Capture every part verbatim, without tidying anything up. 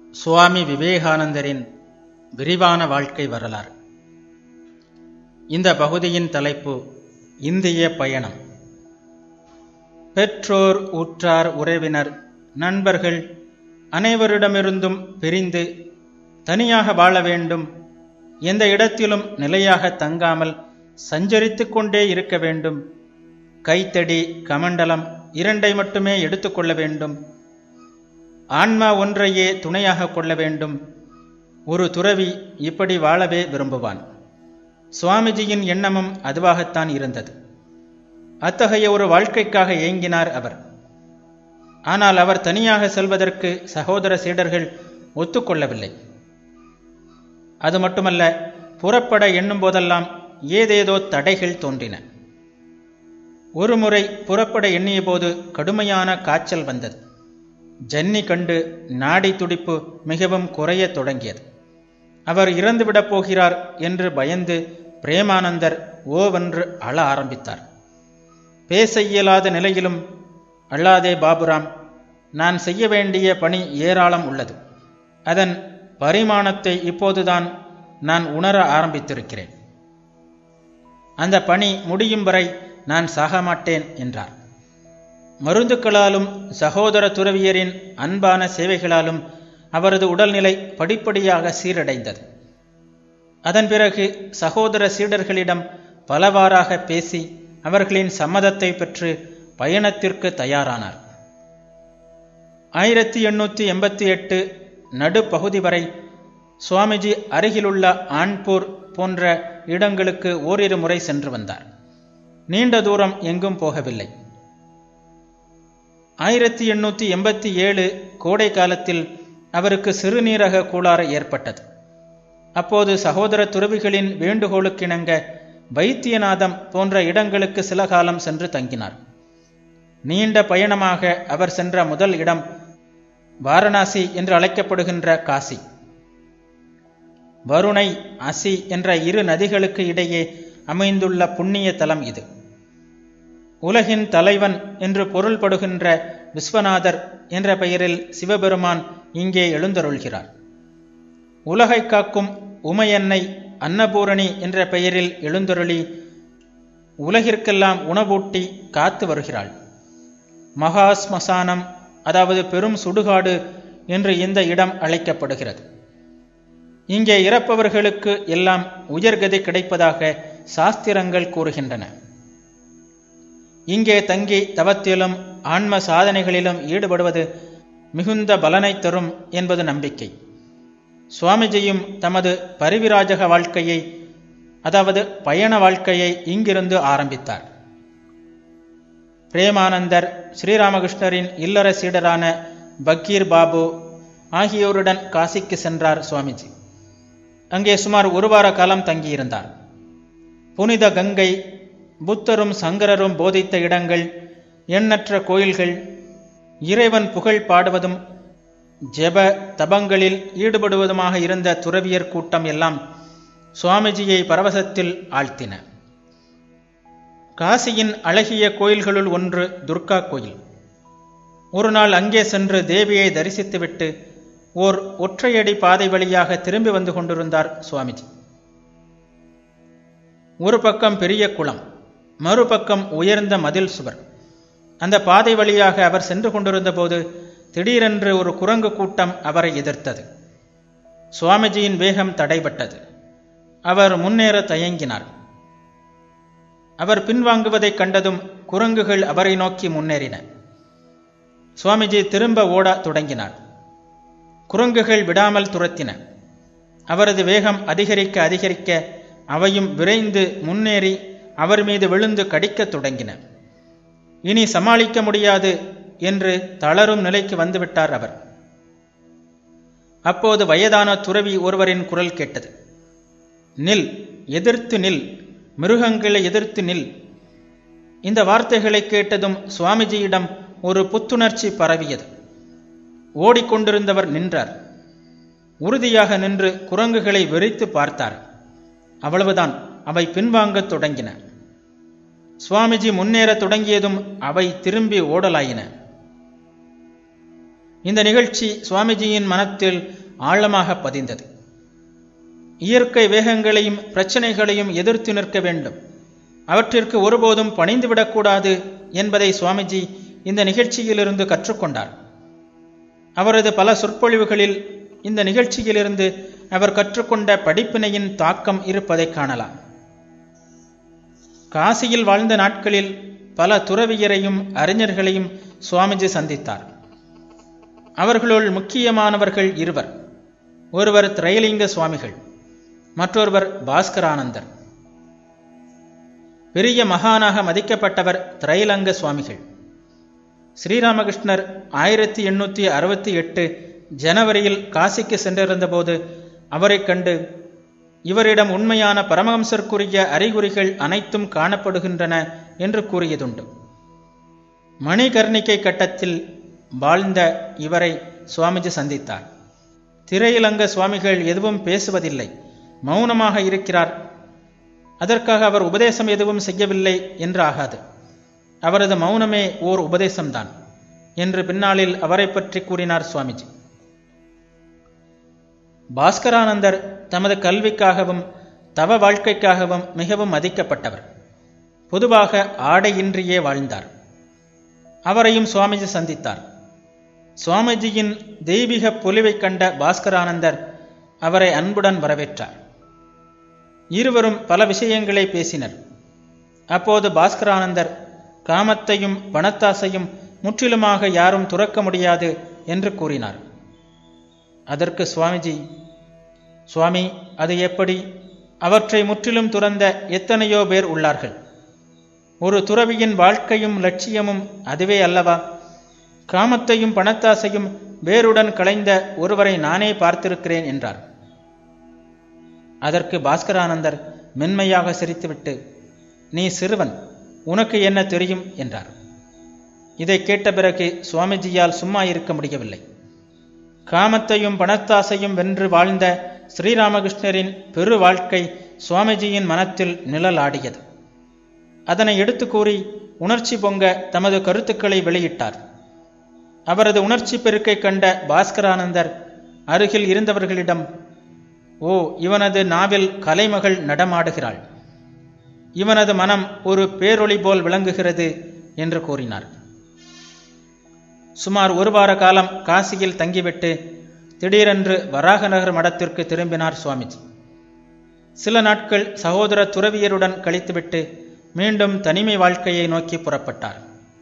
சுவாமி விவேகானந்தரின் விரிவான வாழ்க்கை வரலாறு. இந்த பகுதியின் தலைப்பு இந்திய பயணம். பெற்றோர், உற்றார், உறவினர், நண்பர்கள் அனைவரிடமிருந்தும் பிரிந்து தனியாக வாழ வேண்டும், எந்த இடத்திலும் நிலையாக தங்காமல் சஞ்சரித்து கொண்டே இருக்க வேண்டும், கைத்தடி கமண்டலம் இரண்டை மட்டுமே எடுத்துக்கொள்ள வேண்டும், ஆன்மா ஒன்றையே துணையாக கொள்ள வேண்டும். ஒரு துறவி இப்படி வாழவே விரும்புவான். சுவாமிஜியின் எண்ணமும் அதுவாகத்தான் இருந்தது. அத்தகைய ஒரு வாழ்க்கைக்காக ஏங்கினார் அவர். ஆனால் அவர் தனியாக செல்வதற்கு சகோதர சீடர்கள் ஒத்துக்கொள்ளவில்லை. அது மட்டுமல்ல, புறப்பட எண்ணும் போதெல்லாம் ஏதேதோ தடைகள் தோன்றின. ஒருமுறை புறப்பட எண்ணிய போது கடுமையான காய்ச்சல் வந்தது. ஜன்னி கண்டு நாடி துடிப்பு மிகவும் குறைய தொடங்கியது. அவர் இறந்துவிடப் போகிறார் என்று பயந்து பிரேமானந்தர் ஓவென்று அழ ஆரம்பித்தார். பேச இயலாத நிலையிலும், அழாதே பாபுராம், நான் செய்ய வேண்டிய பணி ஏராளம் உள்ளது. அதன் பரிமாணத்தை இப்போதுதான் நான் உணர ஆரம்பித்திருக்கிறேன். அந்த பணி முடியும் வரை நான் சாக மாட்டேன் என்றார். மருந்துக்களாலும் சகோதர துறவியரின் அன்பான சேவைகளாலும் அவரது உடல்நிலை படிப்படியாக சீரடைந்தது. அதன் பிறகு சகோதர சீடர்களிடம் பலவாறாக பேசி அவர்களின் சம்மதத்தை பெற்று பயணத்திற்கு தயாரானார். ஆயிரத்தி எண்ணூற்றி எண்பத்தி எட்டு நடுப்பகுதி வரை சுவாமிஜி அருகிலுள்ள ஆன்பூர் போன்ற இடங்களுக்கு ஓரிரு முறை சென்று வந்தார். நீண்ட தூரம் எங்கும் போகவில்லை. ஆயிரத்தி எண்ணூற்றி எண்பத்தி ஏழு கோடை காலத்தில் அவருக்கு சிறுநீரக கோளாறு ஏற்பட்டது. அப்போது சகோதர துறவிகளின் வேண்டுகோளுக்கிணங்க வைத்தியநாதம் போன்ற இடங்களுக்கு சில காலம் சென்று தங்கினார். நீண்ட பயணமாக அவர் சென்ற முதல் இடம் வாரணாசி என்று அழைக்கப்படுகின்ற காசி. வருணை, அசி என்ற இரு நதிகளுக்கு இடையே அமைந்துள்ள புண்ணிய தலம் இது. உலகின் தலைவன் என்று பொருள்படுகின்ற விஸ்வநாதர் என்ற பெயரில் சிவபெருமான் இங்கே எழுந்தருள்கிறார். உலகை காக்கும் உமையன்னை அன்னபூரணி என்ற பெயரில் எழுந்தருளி உலகிற்கெல்லாம் உணவூட்டி காத்து வருகிறாள். மகா ஸ்மசானம், அதாவது பெரும் சுடுகாடு என்று இந்த இடம் அழைக்கப்படுகிறது. இங்கே இறப்பவர்களுக்கு எல்லாம் உயர்கதி கிடைப்பதாக சாஸ்திரங்கள் கூறுகின்றன. இங்கே தங்கி தவத்திலும் ஆன்ம சாதனைகளிலும் ஈடுபடுவது மிகுந்த பலனை தரும் என்பது நம்பிக்கை. சுவாமிஜியும் தமது பரிவிராஜக வாழ்க்கையை, அதாவது பயண வாழ்க்கையை இங்கிருந்து ஆரம்பித்தார். பிரேமானந்தர், ஸ்ரீராமகிருஷ்ணரின் இல்லற சீடரான பக்கீர் பாபு ஆகியோருடன் காசிக்கு சென்றார் சுவாமிஜி. அங்கே சுமார் ஒரு வார காலம் தங்கியிருந்தார். புனித கங்கை, புத்தரும் சங்கரரும் போதித்த இடங்கள், எண்ணற்ற கோயில்கள், இறைவன் புகழ் பாடுவதும் ஜெப தபங்களில் ஈடுபடுவதுமாக இருந்த துறவியர் கூட்டம் எல்லாம் சுவாமிஜியை பரவசத்தில் ஆழ்த்தின. காசியின் அழகிய கோயில்களுள் ஒன்று துர்கா கோயில். ஒரு நாள் அங்கே சென்று தேவியை தரிசித்துவிட்டு ஓர் ஒற்றையடி பாதை வழியாக திரும்பி வந்து கொண்டிருந்தார் சுவாமிஜி. ஒரு பக்கம் பெரிய குளம், மறுபக்கம் உயர்ந்த மதில் சுவர். அந்த பாதை வழியாக அவர் சென்று கொண்டிருந்த போது திடீரென்று ஒரு குரங்கு கூட்டம் அவரை எதிர்த்தது. சுவாமிஜியின் வேகம் தடைபட்டது. அவர் முன்னேற தயங்கினார். அவர் பின்வாங்குவதைக் கண்டதும் குரங்குகள் அவரை நோக்கி முன்னேறின. சுவாமிஜி திரும்ப ஓட தொடங்கினார். குரங்குகள் விடாமல் துரத்தின. அவரது வேகம் அதிகரிக்க அதிகரிக்க அவையும் விரைந்து முன்னேறி அவர் மீது விழுந்து கடிக்கத் தொடங்கின. இனி சமாளிக்க முடியாது என்று தளரும் நிலைக்கு வந்துவிட்டார் அவர். அப்போது வயதான துறவி ஒருவரின் குரல் கேட்டது. நில், எதிர்த்து நில், மிருகங்களை எதிர்த்து நில். இந்த வார்த்தைகளை கேட்டதும் சுவாமிஜியிடம் ஒரு புத்துணர்ச்சி பரவியது. ஓடிக்கொண்டிருந்தவர் நின்றார். உறுதியாக நின்று குரங்குகளை வெறித்து பார்த்தார். அவ்வளவுதான், அவை பின்வாங்கத் தொடங்கின. சுவாமிஜி முன்னேற தொடங்கியதும் அவை திரும்பி ஓடலாயின. இந்த நிகழ்ச்சி சுவாமிஜியின் மனத்தில் ஆழமாக பதிந்தது. இயற்கை வேகங்களையும் பிரச்சனைகளையும் எதிர்த்து நிற்க வேண்டும், அவற்றிற்கு ஒருபோதும் பணிந்துவிடக்கூடாது என்பதை சுவாமிஜி இந்த நிகழ்ச்சியிலிருந்து கற்றுக்கொண்டார். அவரது பல சொற்பொழிவுகளில் இந்த நிகழ்ச்சியிலிருந்து அவர் கற்றுக்கொண்ட படிப்பினையின் தாக்கம் இருப்பதை காணலாம். காசியில் வாழ்ந்த நாட்களில் பல துறவியரையும் அறிஞர்களையும் சுவாமிஜி சந்தித்தார். அவர்களுள் முக்கியமானவர்கள் இருவர். ஒருவர் திரைலிங்க சுவாமிகள், மற்றொருவர் பாஸ்கரானந்தர். பெரிய மகானாக மதிக்கப்பட்டவர் திரைலங்க சுவாமிகள். ஸ்ரீராமகிருஷ்ணர் ஆயிரத்தி எண்ணூற்றி அறுபத்தி எட்டு ஜனவரியில் காசிக்கு சென்றிருந்தபோது அவரை கண்டு, இவரிடம் உண்மையான பரமஹம்சருக்குரிய அறிகுறிகள் அனைத்தும் காணப்படுகின்றன என்று கூறியதுண்டு. மணிகர்ணிகை கட்டத்தில் வாழ்ந்த இவரை சுவாமிஜி சந்தித்தார். திரையிலங்க சுவாமிகள் எதுவும் பேசுவதில்லை, மௌனமாக இருக்கிறார். அதற்காக அவர் உபதேசம் எதுவும் செய்யவில்லை என்று ஆகாது. அவரது மௌனமே ஓர் உபதேசம்தான் என்று பின்னாளில் அவரை பற்றி கூறினார் சுவாமிஜி. பாஸ்கரானந்தர் தமது கல்விக்காகவும் தவ வாழ்க்கைக்காகவும் மிகவும் மதிக்கப்பட்டவர். பொதுவாக ஆடையின்றியே வாழ்ந்தார். அவரையும் சுவாமிஜி சந்தித்தார். சுவாமிஜியின் தெய்வீக பொலிவை கண்ட பாஸ்கரானந்தர் அவரை அன்புடன் வரவேற்றார். இருவரும் பல விஷயங்களை பேசினர். அப்போது பாஸ்கரானந்தர் காமத்தையும் பணத்தாசையும் முற்றிலுமாக யாரும் துறக்க முடியாது என்று கூறினார். அதற்கு சுவாமிஜி, சுவாமி, அது எப்படி? அவற்றை முற்றிலும் துறந்த எத்தனையோ பேர் உள்ளார்கள். ஒரு துறவியின் வாழ்க்கையும் லட்சியமும் அதுவே அல்லவா? காமத்தையும் பணத்தாசையும் வேருடன் களைந்த ஒருவரை நானே பார்த்திருக்கிறேன் என்றார். அதற்கு பாஸ்கரானந்தர் மென்மையாக சிரித்துவிட்டு, நீ சிறுவன், உனக்கு என்ன தெரியும் என்றார். இதை கேட்ட பிறகு சுவாமிஜியால் சும்மா இருக்க முடியவில்லை. காமத்தையும் பணத்தாசையும் வென்று வாழ்ந்த ஸ்ரீராமகிருஷ்ணரின் பெரு வாழ்க்கை சுவாமிஜியின் மனத்தில் நிழலாடியது. அதனை எடுத்து கூறி உணர்ச்சி பொங்க தமது கருத்துக்களை வெளியிட்டார். அவரது உணர்ச்சி பெருக்கை கண்ட பாஸ்கரானந்தர் அருகில் இருந்தவர்களிடம், ஓ, இவனது நாவில் கலைமகள் நடமாடுகிறாள், இவனது மனம் ஒரு பேரொளி போல் விளங்குகிறது என்று கூறினார். சுமார் ஒரு வார காலம் காசியில் தங்கிவிட்டு திடீரென்று வராகநகர் மடத்திற்கு திரும்பினார் சுவாமிஜி. சில நாட்கள் சகோதர துறவியருடன் கழித்துவிட்டு மீண்டும் தனிமை வாழ்க்கையை நோக்கி புறப்பட்டார்.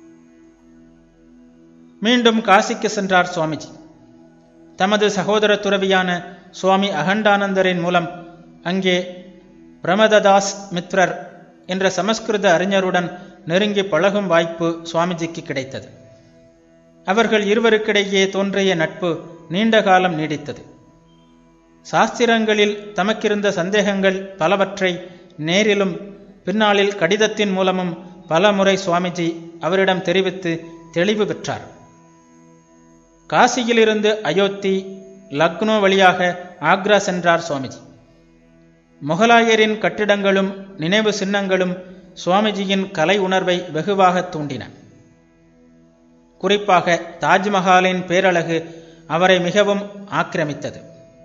மீண்டும் காசிக்கு சென்றார் சுவாமிஜி. தமது சகோதர துறவியான சுவாமி அகண்டானந்தரின் மூலம் அங்கே பிரமததாஸ் மித்ரர் என்ற சமஸ்கிருத அறிஞருடன் நெருங்கி பழகும் வாய்ப்பு சுவாமிஜிக்கு கிடைத்தது. அவர்கள் இருவருக்கிடையே தோன்றிய நட்பு நீண்ட காலம் நீடித்தது. சாஸ்திரங்களில் தமக்கிருந்த சந்தேகங்கள் பலவற்றை நேரிலும் பின்னாளில் கடிதத்தின் மூலமும் பல முறை சுவாமிஜி அவரிடம் தெரிவித்து தெளிவு பெற்றார். காசியிலிருந்து அயோத்தி, லக்னோ வழியாக ஆக்ரா சென்றார் சுவாமிஜி. முகலாயரின் கட்டிடங்களும் நினைவு சின்னங்களும் சுவாமிஜியின் கலை உணர்வை வெகுவாக தூண்டின. குறிப்பாக தாஜ்மஹாலின் பேரழகு அவரை மிகவும் ஆக்கிரமித்தது.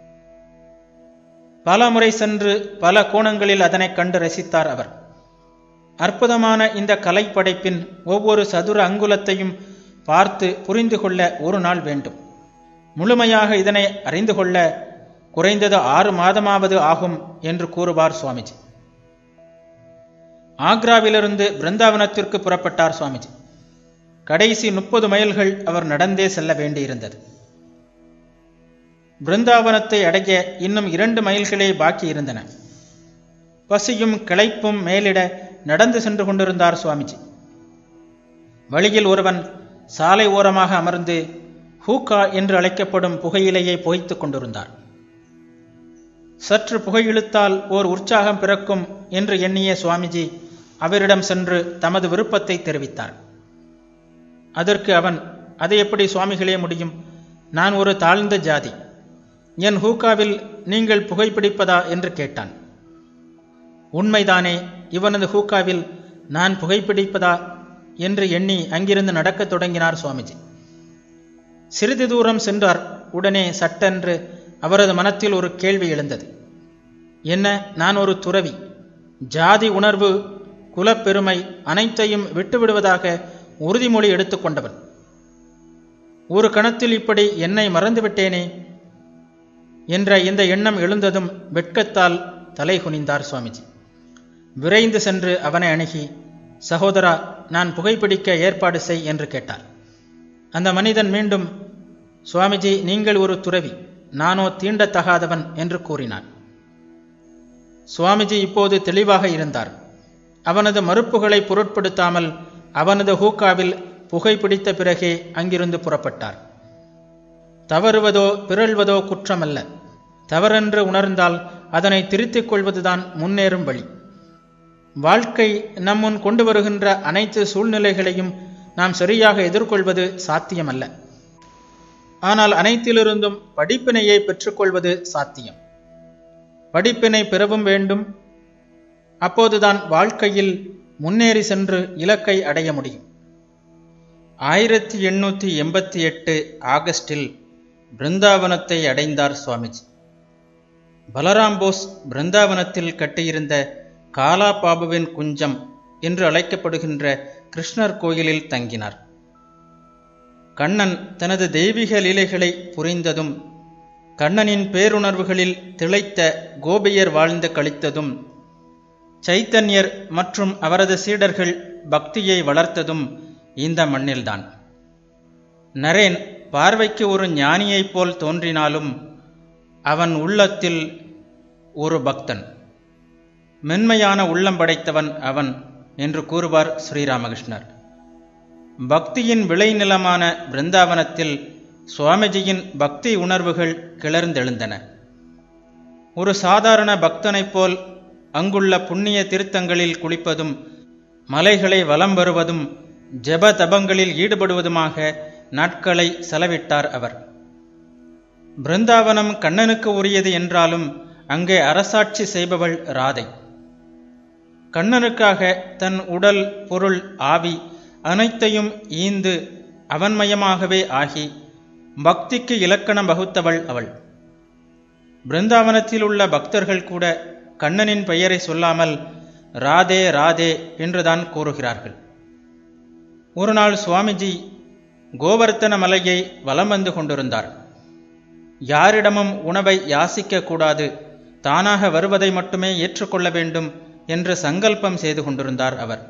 பல முறை சென்று பல கோணங்களில் அதனை கண்டு ரசித்தார் அவர். அற்புதமான இந்த கலை படைப்பின் ஒவ்வொரு சதுர அங்குலத்தையும் பார்த்து புரிந்து கொள்ள ஒரு நாள் வேண்டும். முழுமையாக இதனை அறிந்து கொள்ள குறைந்தது ஆறு மாதமாவது ஆகும் என்று கூறுவார் சுவாமிஜி. ஆக்ராவிலிருந்து பிருந்தாவனத்திற்கு புறப்பட்டார் சுவாமிஜி. கடைசி முப்பது மைல்கள் அவர் நடந்தே செல்ல வேண்டியிருந்தது. பிருந்தாவனத்தை அடைய இன்னும் இரண்டு மைல்களே பாக்கி இருந்தன. பசியும் கிளைப்பும் மேலிட நடந்து சென்று கொண்டிருந்தார் சுவாமிஜி. வழியில் ஒருவன் சாலை ஓரமாக அமர்ந்து ஹூக்கா என்று அழைக்கப்படும் புகையிலையை புகைத்துக் கொண்டிருந்தார். சற்று புகையிழுத்தால் ஓர் உற்சாகம் பிறக்கும் என்று எண்ணிய சுவாமிஜி அவரிடம் சென்று தமது விருப்பத்தை தெரிவித்தார். அதற்கு அவன், அதை எப்படி சுவாமிகளே முடியும்? நான் ஒரு தாழ்ந்த ஜாதி, என் ஹூக்காவில் நீங்கள் புகைப்பிடிப்பதா என்று கேட்டான். உண்மைதானே, இவனது ஹூக்காவில் நான் புகைப்பிடிப்பதா என்று எண்ணி அங்கிருந்து நடக்கத் தொடங்கினார் சுவாமிஜி. சிறிது தூரம் சென்றார். உடனே சட்டென்று அவரது மனத்தில் ஒரு கேள்வி எழுந்தது. என்ன, நான் ஒரு துறவி, ஜாதி உணர்வு, குலப்பெருமை அனைத்தையும் விட்டுவிடுவதாக உறுதிமொழி எடுத்துக்கொண்டவன். ஒரு கணத்தில் இப்படி என்னை மறந்துவிட்டேனே என்ற இந்த எண்ணம் எழுந்ததும் வெட்கத்தால் தலை குனிந்தார் சுவாமிஜி. விரைந்து சென்று அவனை அணுகி, சகோதரா, நான் புகைப்பிடிக்க ஏற்பாடு செய் என்று கேட்டார். அந்த மனிதன் மீண்டும், சுவாமிஜி, நீங்கள் ஒரு துறவி, நானோ தீண்டத்தகாதவன் என்று கூறினான். சுவாமிஜி இப்போது தெளிவாக இருந்தார். அவனது மறுப்புகளை பொருட்படுத்தாமல் அவனது ஹூக்காவில் புகைப்பிடித்த பிறகே அங்கிருந்து புறப்பட்டார். தவறுவதோ பிறழ்வதோ குற்றமல்ல. தவறென்று உணர்ந்தால் அதனை திருத்திக் கொள்வதுதான் முன்னேறும் வழி. வாழ்க்கை நம்முன் கொண்டு வருகின்ற அனைத்து சூழ்நிலைகளையும் நாம் சரியாக எதிர்கொள்வது சாத்தியமல்ல. ஆனால் அனைத்திலிருந்தும் படிப்பினையை பெற்றுக்கொள்வது சாத்தியம். படிப்பினை பெறவும் வேண்டும். அப்போதுதான் வாழ்க்கையில் முன்னேறி சென்று இலக்கை அடைய முடியும். ஆயிரத்தி எண்ணூற்றி எண்பத்தி எட்டு ஆகஸ்டில் பிருந்தாவனத்தை அடைந்தார் சுவாமிஜி. பலராம் போஸ் பிருந்தாவனத்தில் கட்டியிருந்த காலாபாபுவின் குஞ்சம் என்று அழைக்கப்படுகின்ற கிருஷ்ணர் கோயிலில் தங்கினார். கண்ணன் தனது தெய்வீக லீலைகளை புரிந்ததும், கண்ணனின் பேருணர்வுகளில் திளைத்த கோபியர் வாழ்ந்து கழித்ததும், சைத்தன்யர் மற்றும் அவரது சீடர்கள் பக்தியை வளர்த்ததும் இந்த மண்ணில்தான். நரேன் பார்வைக்கு ஒரு ஞானியைப் போல் தோன்றினாலும் அவன் உள்ளத்தில் ஒரு பக்தன், மென்மையான உள்ளம் படைத்தவன் அவன் என்று கூறுவார் ஸ்ரீராமகிருஷ்ணர். பக்தியின் விளைநிலமான பிருந்தாவனத்தில் சுவாமிஜியின் பக்தி உணர்வுகள் கிளர்ந்தெழுந்தன. ஒரு சாதாரண பக்தனைப் போல் அங்குள்ள புண்ணிய தீர்த்தங்களில் குளிப்பதும், மலைகளை வலம் வருவதும், ஜெப தபங்களில் ஈடுபடுவதுமாக நாட்களை செலவிட்டார் அவர். பிருந்தாவனம் கண்ணனுக்கு உரியது என்றாலும் அங்கே அரசாட்சி செய்பவள் ராதை. கண்ணனுக்காக தன் உடல், பொருள், ஆவி அனைத்தையும் ஈந்து அவன்மயமாகவே ஆகி பக்திக்கு இலக்கணம் வகுத்தவள் அவள். பிருந்தாவனத்தில் உள்ள பக்தர்கள் கூட கண்ணனின் பெயரை சொல்லாமல் ராதே ராதே என்றுதான் கூறுகிறார்கள். ஒரு நாள் சுவாமிஜி கோவர்த்தன மலையை வலம் வந்து கொண்டிருந்தார். யாரிடமும் உணவை யாசிக்க கூடாது, தானாக வருவதை மட்டுமே ஏற்றுக்கொள்ள வேண்டும் என்று சங்கல்பம் செய்து கொண்டிருந்தார் அவர்.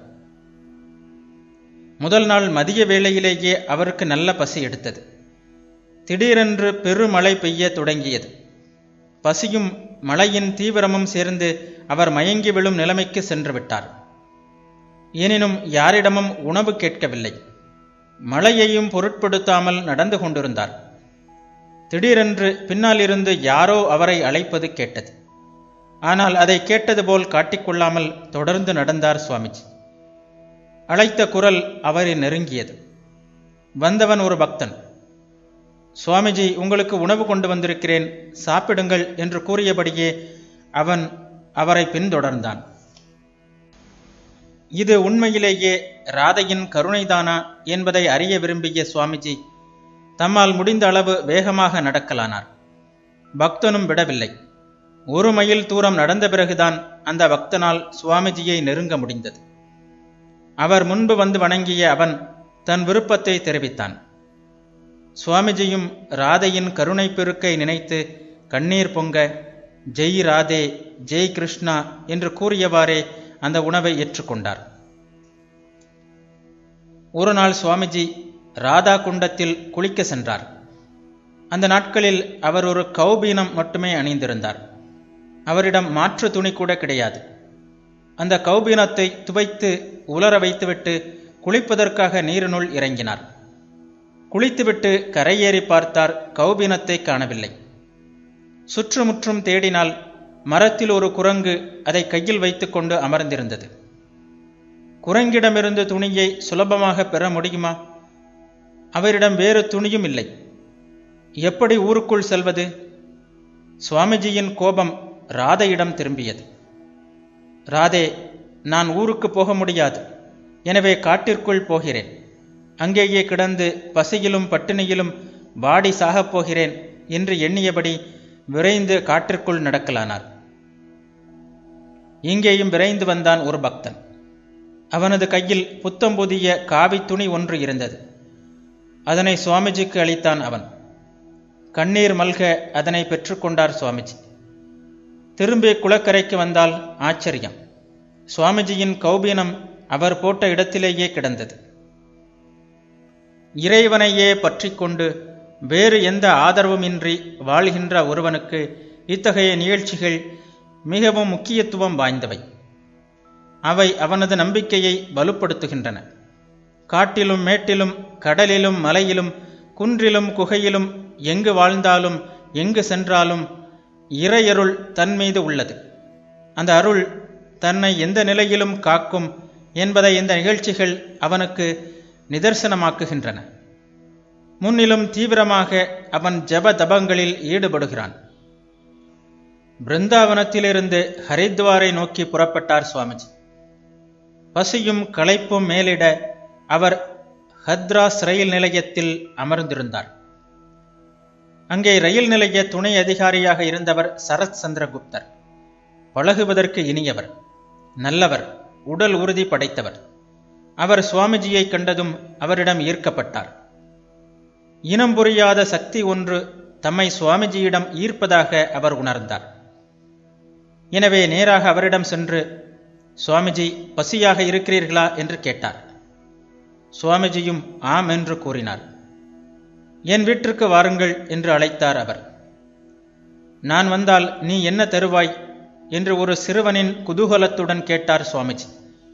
முதல் நாள் மதிய வேளையிலேயே அவருக்கு நல்ல பசி எடுத்தது. திடீரென்று பெருமழை பெய்ய தொடங்கியது. பசியும் மழையின் தீவிரமும் சேர்ந்து அவர் மயங்கி விழும் நிலைமைக்கு சென்று விட்டார். எனினும் யாரிடமும் உணவு கேட்கவில்லை. மழையையும் பொருட்படுத்தாமல் நடந்து கொண்டிருந்தார். திடீரென்று பின்னாலிருந்து யாரோ அவரை அழைப்பது கேட்டது. ஆனால் அதை கேட்டது போல் காட்டிக்கொள்ளாமல் தொடர்ந்து நடந்தார் சுவாமிஜி. அழைத்த குரல் அவரை நெருங்கியது. வந்தவன் ஒரு பக்தன். சுவாமிஜி, உங்களுக்கு உணவு கொண்டு வந்திருக்கிறேன், சாப்பிடுங்கள் என்று கூறியபடியே அவன் அவரை பின்தொடர்ந்தான். இது உண்மையிலேயே ராதையின் கருணைதானா என்பதை அறிய விரும்பிய சுவாமிஜி தம்மால் முடிந்த அளவு வேகமாக நடக்கலானார். பக்தனும் விடவில்லை. ஒரு மைல் தூரம் நடந்த பிறகுதான் அந்த பக்தனால் சுவாமிஜியை நெருங்க முடிந்தது. அவர் முன்பு வந்து வணங்கிய அவன் தன் விருப்பத்தை தெரிவித்தான். சுவாமிஜியும் ராதையின் கருணை பெருக்கை நினைத்து கண்ணீர் பொங்க, ஜெய் ராதே, ஜெய் கிருஷ்ணா என்று கூறியவாறே அந்த உணவை ஏற்றுக்கொண்டார். ஒரு நாள் சுவாமிஜி ராதா குண்டத்தில் குளிக்க சென்றார். அந்த நாட்களில் அவர் ஒரு கௌபீனம் மட்டுமே அணிந்திருந்தார். அவரிடம் மாற்று துணி கூட கிடையாது. அந்த கௌபீனத்தை துவைத்து உலர வைத்துவிட்டு குளிப்பதற்காக நீரினுள் இறங்கினார். குளித்துவிட்டு கரையேறி பார்த்தார். கௌபீனத்தை காணவில்லை. சுற்றுமுற்றும் தேடினால் மரத்தில் ஒரு குரங்கு அதை கையில் வைத்துக்கொண்டு அமர்ந்திருந்தது. குரங்கிடமிருந்து துணியை சுலபமாக பெற முடியுமா? அவரிடம் வேறு துணியும் இல்லை. எப்படி ஊருக்குள் செல்வது? சுவாமிஜியின் கோபம் ராதையிடம் திரும்பியது. ராதே, நான் ஊருக்கு போக முடியாது. எனவே காட்டிற்குள் போகிறேன். அங்கேயே கிடந்து பசியிலும் பட்டினியிலும் வாடி சாகப் போகிறேன் என்று எண்ணியபடி விரைந்து காட்டிற்குள் நடக்கலானார். இங்கேயும் விரைந்து வந்தான் ஒரு பக்தன். அவனது கையில் புத்தம் புதிய காவி துணி ஒன்று இருந்தது. அதனை சுவாமிஜிக்கு அளித்தான் அவன். கண்ணீர் மல்க அதனை பெற்றுக்கொண்டார் சுவாமிஜி. திரும்பி குளக்கரைக்கு வந்தால் ஆச்சரியம், சுவாமிஜியின் கௌபீனம் அவர் போட்ட இடத்திலேயே கிடந்தது. இறைவனையே பற்றி கொண்டு வேறு எந்த ஆதரவுமின்றி வாழ்கின்ற ஒருவனுக்கு இத்தகைய நிகழ்ச்சிகள் மிகவும் முக்கியத்துவம் வாய்ந்தவை. அவை அவனது நம்பிக்கையை வலுப்படுத்துகின்றன. காட்டிலும் மேட்டிலும் கடலிலும் மலையிலும் குன்றிலும் குகையிலும் எங்கு வாழ்ந்தாலும் எங்கு சென்றாலும் இறையருள் தன் மீது உள்ளது. அந்த அருள் தன்னை எந்த நிலையிலும் காக்கும் என்பதை இந்த நிகழ்ச்சிகள் அவனுக்கு நிதர்சனமாக்குகின்றன. முன்னிலும் தீவிரமாக அவன் ஜப தபங்களில் ஈடுபடுகிறான். பிருந்தாவனத்திலிருந்து ஹரித்வாரை நோக்கி புறப்பட்டார் சுவாமிஜி. பசியும் களைப்பும் மேலிட அவர் ஹத்ராஸ் ரயில் நிலையத்தில் அமர்ந்திருந்தார். அங்கே ரயில் நிலைய துணை அதிகாரியாக இருந்தவர் சரத் சந்திரகுப்தர். பழகுவதற்கு இனியவர், நல்லவர், உடல் உறுதி படைத்தவர். அவர் சுவாமிஜியை கண்டதும் அவரிடம் ஈர்க்கப்பட்டார். இனம் புரியாத சக்தி ஒன்று தம்மை சுவாமிஜியிடம் ஈர்ப்பதாக அவர் உணர்ந்தார். எனவே நேராக அவரிடம் சென்று, சுவாமிஜி, பசியாக இருக்கிறீர்களா என்று கேட்டார். சுவாமிஜியும் ஆம் என்று கூறினார். என் வீட்டிற்கு வாருங்கள் என்று அழைத்தார் அவர். நான் வந்தால் நீ என்ன தருவாய் என்று ஒரு சிறுவனின் குதூகலத்துடன் கேட்டார் சுவாமிஜி.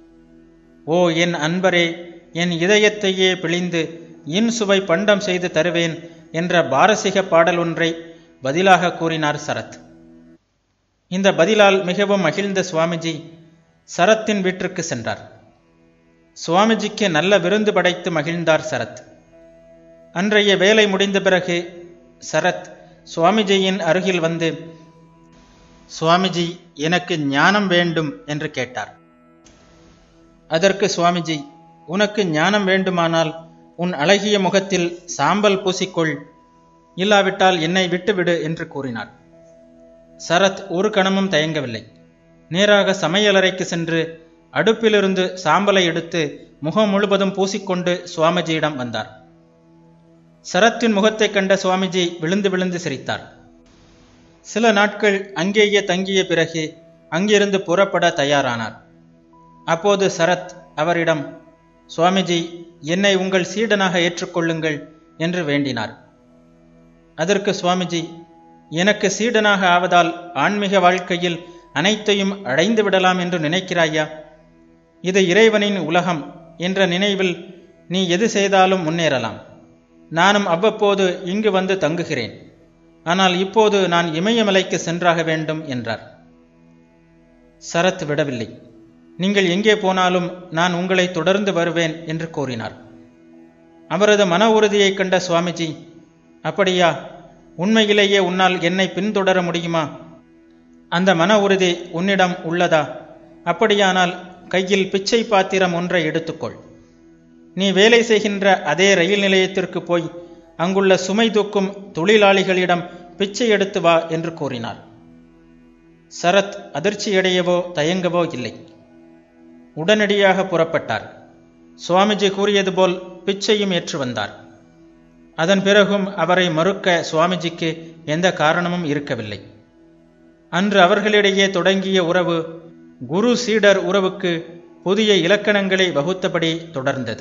ஓ என் அன்பரே, என் இதயத்தையே பிழிந்து இன்சுவை பண்டம் செய்து தருவேன் என்ற பாரசீக பாடல் ஒன்றை பதிலாக கூறினார் சரத். இந்த பதிலால் மிகவும் மகிழ்ந்த சுவாமிஜி சரத்தின் வீட்டிற்கு சென்றார். சுவாமிஜிக்கு நல்ல விருந்து படைத்து மகிழ்ந்தார் சரத். அன்றைய வேலை முடிந்த பிறகு சரத் சுவாமிஜியின் அருகில் வந்து, சுவாமிஜி, எனக்கு ஞானம் வேண்டும் என்று கேட்டார். அதற்கு சுவாமிஜி, உனக்கு ஞானம் வேண்டுமானால் உன் அழகிய முகத்தில் சாம்பல் பூசிக்கொள், இல்லாவிட்டால் என்னை விட்டுவிடு என்று கூறினார். சரத் ஒரு கணமும் தயங்கவில்லை. நேராக சமையலறைக்கு சென்று அடுப்பிலிருந்து சாம்பலை எடுத்து முகம் முழுவதும் பூசிக்கொண்டு சுவாமிஜியிடம் வந்தார். சரத்தின் முகத்தை கண்ட சுவாமிஜி விழுந்து விழுந்து சிரித்தார். சில நாட்கள் அங்கேயே தங்கிய பிறகு அங்கிருந்து புறப்பட தயாரானார். அப்போது சரத் அவரிடம், சுவாமிஜி, என்னை உங்கள் சீடனாக ஏற்றுக்கொள்ளுங்கள் என்று வேண்டினார். அதற்கு சுவாமிஜி, எனக்கு சீடனாக ஆவதால் ஆன்மீக வாழ்க்கையில் அனைத்தையும் அடைந்து விடலாம் என்று நினைக்கிறாயா? இது இறைவனின் உலகம் என்ற நினைவில் நீ எது செய்தாலும் முன்னேறலாம். நானும் அவ்வப்போது இங்கு வந்து தங்குகிறேன். ஆனால் இப்போது நான் இமயமலைக்கு சென்றாக வேண்டும் என்றார். சரத் விடவில்லை. நீங்கள் எங்கே போனாலும் நான் உங்களை தொடர்ந்து வருவேன் என்று கூறினார். அவரது மன உறுதியை கண்ட சுவாமிஜி, அப்படியா, உண்மையிலேயே உன்னால் என்னை பின்தொடர முடியுமா? அந்த மன உறுதி உன்னிடம் உள்ளதா? அப்படியானால் கையில் பிச்சை பாத்திரம் ஒன்றை எடுத்துக்கொள். நீ வேலை செய்கின்ற அதே ரயில் நிலையத்திற்கு போய் அங்குள்ள சுமை தூக்கும் தொழிலாளிகளிடம் பிச்சை எடுத்து வா என்று கூறினார். சரத் அதிர்ச்சியடையவோ தயங்கவோ இல்லை. உடனடியாக புறப்பட்டார். சுவாமிஜி கூறியது போல் பிச்சையும் ஏற்று வந்தார். அதன் பிறகும் அவரை மறுக்க சுவாமிஜிக்கு எந்த காரணமும் இருக்கவில்லை. அன்று அவர்களிடையே தொடங்கிய உறவு குரு சீடர் உறவுக்கு புதிய இலக்கணங்களை வகுத்தபடி தொடர்ந்தது.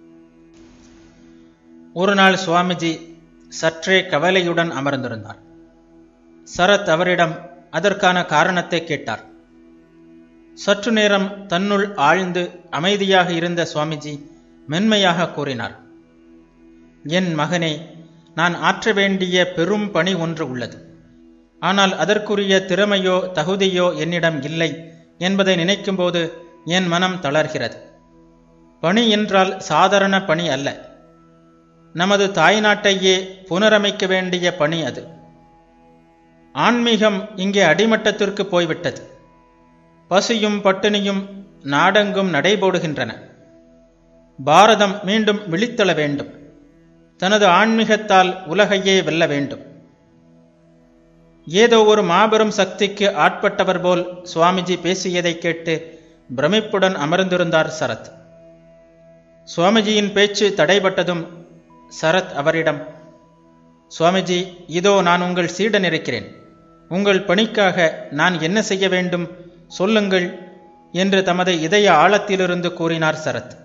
ஒரு நாள் சுவாமிஜி சற்றே கவலையுடன் அமர்ந்திருந்தார். சரத் அவரிடம் அதற்கான காரணத்தை கேட்டார். சற்று நேரம் தன்னுள் ஆழ்ந்து அமைதியாக இருந்த சுவாமிஜி மென்மையாக கூறினார், என் மகனே, நான் ஆற்ற வேண்டிய பெரும் பணி ஒன்று உள்ளது. ஆனால் அதற்குரிய திறமையோ தகுதியோ என்னிடம் இல்லை என்பதை நினைக்கும்போது என் மனம் தளர்கிறது. பணி என்றால் சாதாரண பணி அல்ல. நமது தாய்நாட்டையே புனரமைக்க வேண்டிய பணி அது. ஆன்மீகம் இங்கே அடிமட்டத்திற்கு போய்விட்டது. பசியும் பட்டினியும் நாடெங்கும் நடைபோடுகின்றன. பாரதம் மீண்டும் விழித்தெழ வேண்டும். தனது ஆன்மீகத்தால் உலகையே வெல்ல வேண்டும். ஏதோ ஒரு மாபெரும் சக்திக்கு ஆட்பட்டவர் போல் சுவாமிஜி பேசியதை கேட்டு பிரமிப்புடன் அமர்ந்திருந்தார் சரத். சுவாமிஜியின் பேச்சு தடைபட்டதும் சரத் அவரிடம், சுவாமிஜி, இதோ நான் உங்கள் சீடன் இருக்கிறேன். உங்கள் பணிக்காக நான் என்ன செய்ய வேண்டும் சொல்லுங்கள் என்று தமது இதய ஆழத்திலிருந்து கூறினார் சரத்.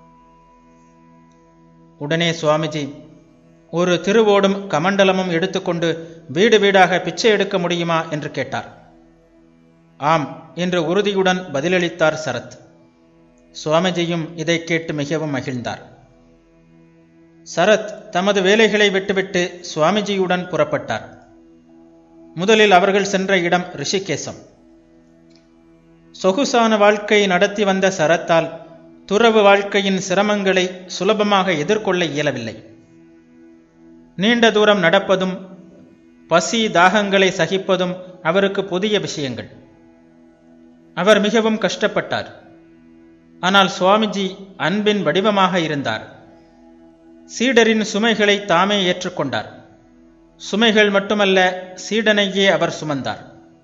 உடனே சுவாமிஜி, ஒரு திருவோடும் கமண்டலமும் எடுத்துக்கொண்டு வீடு வீடாக பிச்சை எடுக்க முடியுமா என்று கேட்டார். ஆம் என்று உறுதியுடன் பதிலளித்தார் சரத். சுவாமிஜியும் இதை கேட்டு மிகவும் மகிழ்ந்தார். சரத் தமது வேலைகளை விட்டுவிட்டு சுவாமிஜியுடன் புறப்பட்டார். முதலில் அவர்கள் சென்ற இடம் ரிஷிகேசம். சொகுசான வாழ்க்கை நடத்தி வந்த சரத்தால் துறவு வாழ்க்கையின் சிரமங்களை சுலபமாக எதிர்கொள்ள இயலவில்லை. நீண்ட தூரம் நடப்பதும் பசி தாகங்களை சகிப்பதும் அவருக்கு புதிய விஷயங்கள். அவர் மிகவும் கஷ்டப்பட்டார். ஆனால் சுவாமிஜி அன்பின் வடிவமாக இருந்தார். சீடரின் சுமைகளை தாமே ஏற்றுக்கொண்டார். சுமைகள் மட்டுமல்ல, சீடனையே அவர் சுமந்தார்.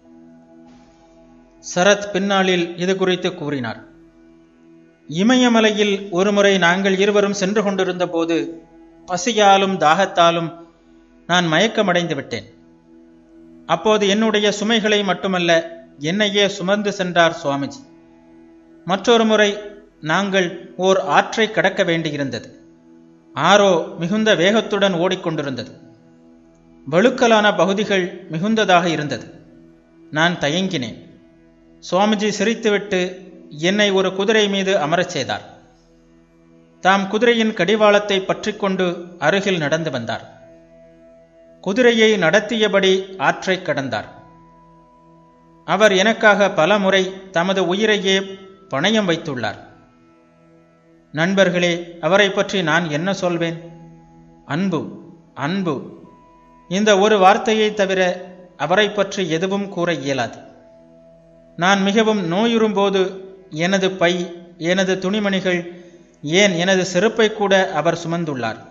சரத் பின்னாளில் இது குறித்து கூறினார். இமயமலையில் ஒருமுறை நாங்கள் இருவரும் சென்று கொண்டிருந்த போது பசியாலும் தாகத்தாலும் நான் மயக்கமடைந்து விட்டேன். அப்போது என்னுடைய சுமைகளை மட்டுமல்ல, என்னையே சுமந்து சென்றார் சுவாமிஜி. மற்றொரு முறை நாங்கள் ஓர் ஆற்றை கடக்க வேண்டியிருந்தது. ஆரோ மிகுந்த வேகத்துடன் ஓடிக்கொண்டிருந்தது. வழுக்கலான பகுதிகள் மிகுந்ததாக இருந்தது. நான் தயங்கினேன். சுவாமிஜி சிரித்துவிட்டு என்னை ஒரு குதிரை மீது அமரச் செய்தார். தாம் குதிரையின் கடிவாளத்தை பற்றி கொண்டு அருகில் நடந்து வந்தார். குதிரையை நடத்தியபடி ஆற்றை கடந்தார். அவர் எனக்காக பல முறை தமது உயிரையே பணயம் வைத்துள்ளார். நண்பர்களே, அவரை பற்றி நான் என்ன சொல்வேன்? அன்பு, அன்பு, இந்த ஒரு வார்த்தையை தவிர அவரை பற்றி எதுவும் கூற இயலாது. நான் மிகவும் நோயுறும்போது எனது பை, எனது துணிமணிகள், ஏன் எனது செருப்பை கூட அவர் சுமந்துள்ளார்.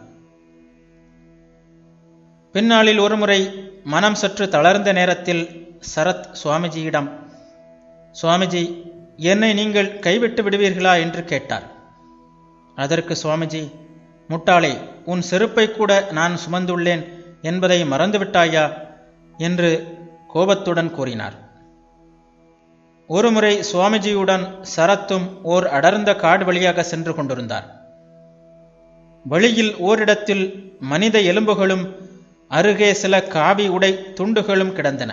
பின்னாளில் ஒருமுறை மனம் சற்று தளர்ந்த நேரத்தில் சரத் சுவாமிஜியிடம், சுவாமிஜி, என்னை நீங்கள் கைவிட்டு விடுவீர்களா என்று கேட்டார். அதற்கு சுவாமிஜி, முட்டாளே, உன் செருப்பை கூட நான் சுமந்துள்ளேன் என்பதை மறந்துவிட்டாயா என்று கோபத்துடன் கூறினார். ஒருமுறை சுவாமிஜியுடன் சரத்தும் ஓர் அடர்ந்த காடு வழியாக சென்று கொண்டிருந்தார். வழியில் ஓரிடத்தில் மனித எலும்புகளும் அருகே சில காவி உடை துண்டுகளும் கிடந்தன.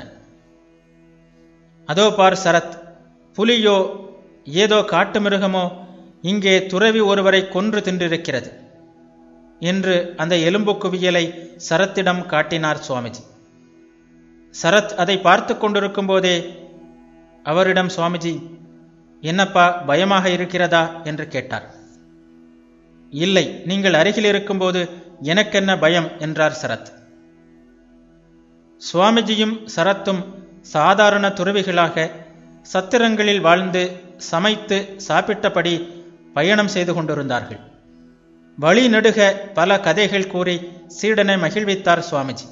அதோ பார் சரத், புலியோ ஏதோ காட்டு மிருகமோ இங்கே துறவி ஒருவரை கொன்று தின்றிருக்கிறது என்று அந்த எலும்பு குவியலை சரத்திடம் காட்டினார் சுவாமிஜி. சரத் அதை பார்த்து கொண்டிருக்கும் போதே அவரிடம் சுவாமிஜி, என்னப்பா, பயமாக இருக்கிறதா என்று கேட்டார். இல்லை, நீங்கள் அருகில் இருக்கும்போது எனக்கென்ன பயம் என்றார் சரத். சுவாமிஜியும் சரத்தும் சாதாரண துறவிகளாக சத்திரங்களில் வாழ்ந்து சமைத்து சாப்பிட்டபடி பயணம் செய்து கொண்டிருந்தார்கள். வழி நெடுக பல கதைகள் கூறி சீடனை மகிழ்வித்தார் சுவாமிஜி.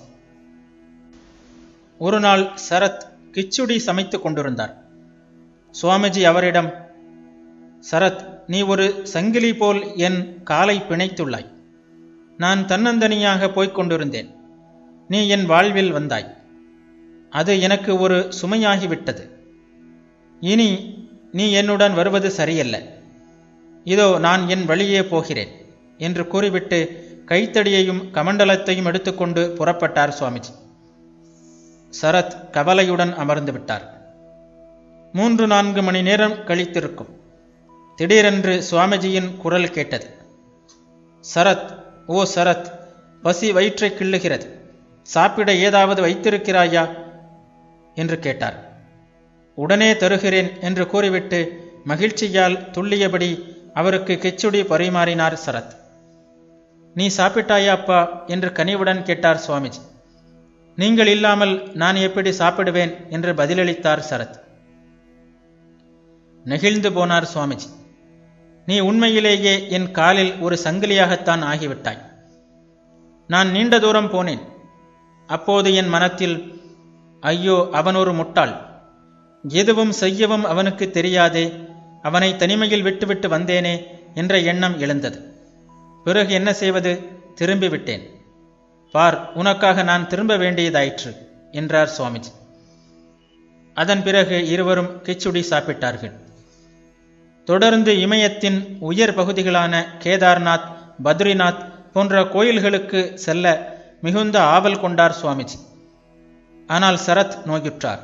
ஒரு நாள் சரத் கிச்சுடி சமைத்துக் கொண்டிருந்தார். சுவாமிஜி அவரிடம், சரத், நீ ஒரு சங்கிலி போல் என் காலை பிணைத்துள்ளாய். நான் தன்னந்தனியாக போய்க் கொண்டிருந்தேன். நீ என் வாழ்வில் வந்தாய். அது எனக்கு ஒரு சுமையாகிவிட்டது. இனி நீ என்னுடன் வருவது சரியல்ல. இதோ நான் என் வழியே போகிறேன் என்று கூறிவிட்டு கைத்தடியையும் கமண்டலத்தையும் எடுத்துக்கொண்டு புறப்பட்டார் சுவாமிஜி. சரத் கவலையுடன் அமர்ந்து விட்டார். மூன்று நான்கு மணி நேரம் கழித்திருக்கும். திடீரென்று சுவாமிஜியின் குரல் கேட்டது. சரத், ஓ சரத், பசி வயிற்றை கிள்ளுகிறது. சாப்பிட ஏதாவது வைத்திருக்கிறாயா என்று கேட்டார். உடனே தருகிறேன் என்று கூறிவிட்டு மகிழ்ச்சியால் துள்ளியபடி அவருக்கு கிச்சுடி பரிமாறினார் சரத். நீ சாப்பிட்டாயாப்பா என்று கனிவுடன் கேட்டார் சுவாமிஜி. நீங்கள் இல்லாமல் நான் எப்படி சாப்பிடுவேன் என்று பதிலளித்தார் சரத். நெகிழ்ந்து போனார் சுவாமிஜி. நீ உண்மையிலேயே என் காலில் ஒரு சங்கிலியாகத்தான் ஆகிவிட்டாய். நான் நீண்ட தூரம் போனேன். அப்போது என் மனத்தில், ஐயோ, அவன் ஒரு முட்டாள், எதுவும் செய்யவும் அவனுக்கு தெரியாதே, அவனை தனிமையில் விட்டுவிட்டு வந்தேனே என்ற எண்ணம் எழுந்தது. பிறகு என்ன செய்வது? திரும்பி விட்டேன். பார், உனக்காக நான் திரும்ப வேண்டியதாயிற்று என்றார் சுவாமிஜி. அதன் பிறகு இருவரும் கிச்சுடி சாப்பிட்டார்கள். தொடர்ந்து இமயத்தின் உயர் பகுதிகளான கேதார்நாத், பத்ரிநாத் போன்ற கோயில்களுக்கு செல்ல மிகுந்த ஆவல் கொண்டார் சுவாமிஜி. ஆனால் சரத் நோயுற்றார்.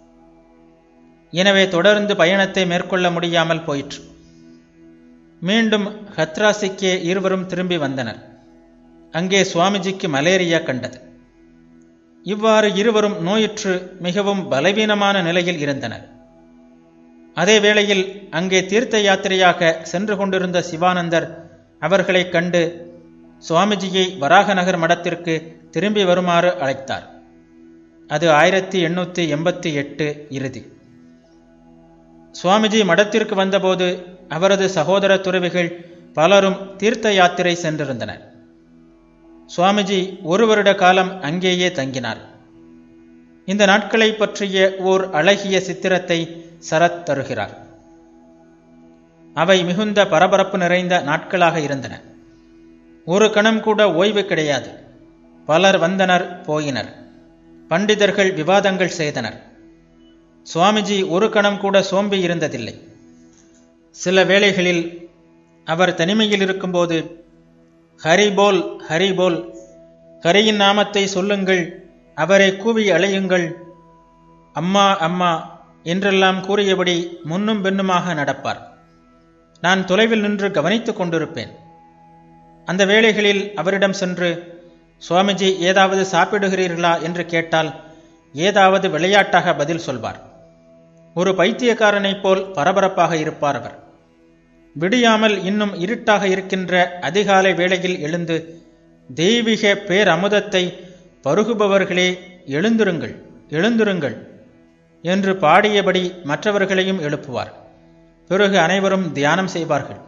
எனவே தொடர்ந்து பயணத்தை மேற்கொள்ள முடியாமல் போயிற்று. மீண்டும் ஹத்ராசிக்கே இருவரும் திரும்பி வந்தனர். அங்கே சுவாமிஜிக்கு மலேரியா கண்டது. இவ்வாறு இருவரும் நோயுற்று மிகவும் பலவீனமான நிலையில் இருந்தனர். அதே வேளையில் அங்கே தீர்த்த யாத்திரையாக சென்று கொண்டிருந்த சிவானந்தர் அவர்களை கண்டு சுவாமிஜியை வராகநகர் மடத்திற்கு திரும்பி வருமாறு அழைத்தார். அது ஆயிரத்தி எண்ணூற்றி எண்பத்தி எட்டு இறுதி. சுவாமிஜி மடத்திற்கு வந்தபோது அவரது சகோதர துறவிகள் பலரும் தீர்த்த யாத்திரை சென்றிருந்தனர். சுவாமிஜி ஒரு வருட காலம் அங்கேயே தங்கினார். இந்த நாட்களை பற்றிய ஓர் அழகிய சித்திரத்தை சரத் தருகிறார். அவை மிகுந்த பரபரப்பு நிறைந்த நாட்களாக இருந்தன. ஒரு கணம் கூட ஓய்வு கிடையாது. பலர் வந்தனர், போயினர். பண்டிதர்கள் விவாதங்கள் செய்தனர். சுவாமிஜி ஒரு கணம் கூட சோம்பி இருந்ததில்லை. சில வேளைகளில் அவர் தனிமையில் இருக்கும்போது ஹரிபோல் ஹரிபோல், ஹரியின் நாமத்தை சொல்லுங்கள், அவரை கூவி அழையுங்கள், அம்மா அம்மா என்றெல்லாம் கூறியபடி முன்னும் பின்னுமாக நடப்பார். நான் தொலைவில் நின்று கவனித்துக் கொண்டிருப்பேன். அந்த வேளைகளில் அவரிடம் சென்று, சுவாமிஜி ஏதாவது சாப்பிடுகிறீர்களா என்று கேட்டால் ஏதாவது விளையாட்டாக பதில் சொல்வார். ஒரு பைத்தியக்காரனைப் போல் பரபரப்பாக இருப்பார் அவர். விடியாமல் இன்னும் இருட்டாக இருக்கின்ற அதிகாலை வேளையில் எழுந்து, தெய்வீக பேரமுதத்தை பருகுபவர்களே எழுந்திருங்கள் எழுந்திருங்கள் என்று பாடியபடி மற்றவர்களையும் எழுப்புவார். பிறகு அனைவரும் தியானம் செய்வார்கள்.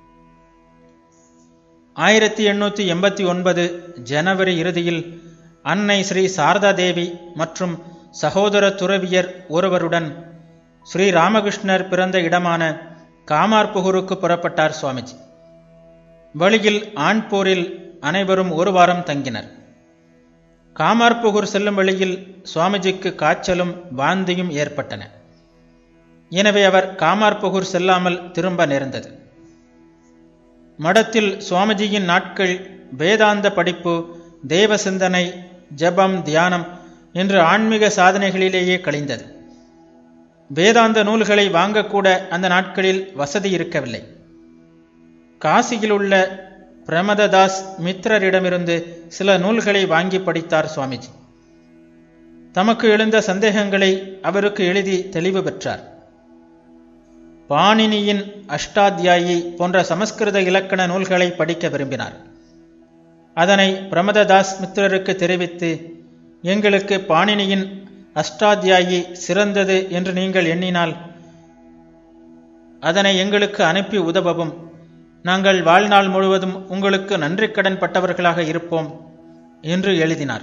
ஆயிரத்தி எண்ணூற்றி எண்பத்தி ஒன்பது ஜனவரி இறுதியில் அன்னை ஸ்ரீ சாரதா தேவி மற்றும் சகோதர துறவியர் ஒருவருடன் ஸ்ரீ ராமகிருஷ்ணர் பிறந்த இடமான காமார்புகூருக்கு புறப்பட்டார் சுவாமிஜி. வழியில் ஆண்பூரில் அனைவரும் ஒரு வாரம் தங்கினர். காமார்புகூர் செல்லும் வழியில் சுவாமிஜிக்கு காய்ச்சலும் வாந்தியும் ஏற்பட்டன. எனவே அவர் காமார்புகூர் செல்லாமல் திரும்ப நேர்ந்தது. மடத்தில் சுவாமிஜியின் நாட்கள் வேதாந்த படிப்பு, தேவ சிந்தனை, ஜபம், தியானம் என்று ஆன்மீக சாதனைகளிலேயே கழிந்தது. வேதாந்த நூல்களை வாங்கக்கூட அந்த நாட்களில் வசதி இருக்கவில்லை. காசியில் உள்ள பிரமததாஸ் மித்ரரிடமிருந்து சில நூல்களை வாங்கி படித்தார் சுவாமிஜி. தமக்கு எழுந்த சந்தேகங்களை அவருக்கு எழுதி தெளிவு பெற்றார். பாணினியின் அஷ்டாத்தியாயி போன்ற சமஸ்கிருத இலக்கண நூல்களை படிக்க விரும்பினார். அதனை பிரமததாஸ் மித்ரருக்கு தெரிவித்து, எங்களுக்கு பாணினியின் அஷ்டாத்தியாயி சிறந்தது என்று நீங்கள் எண்ணினால் அதனை எங்களுக்கு அனுப்பி உதவவும், நாங்கள் வாழ்நாள் முழுவதும் உங்களுக்கு நன்றி கடன் பட்டவர்களாக இருப்போம் என்று எழுதினார்.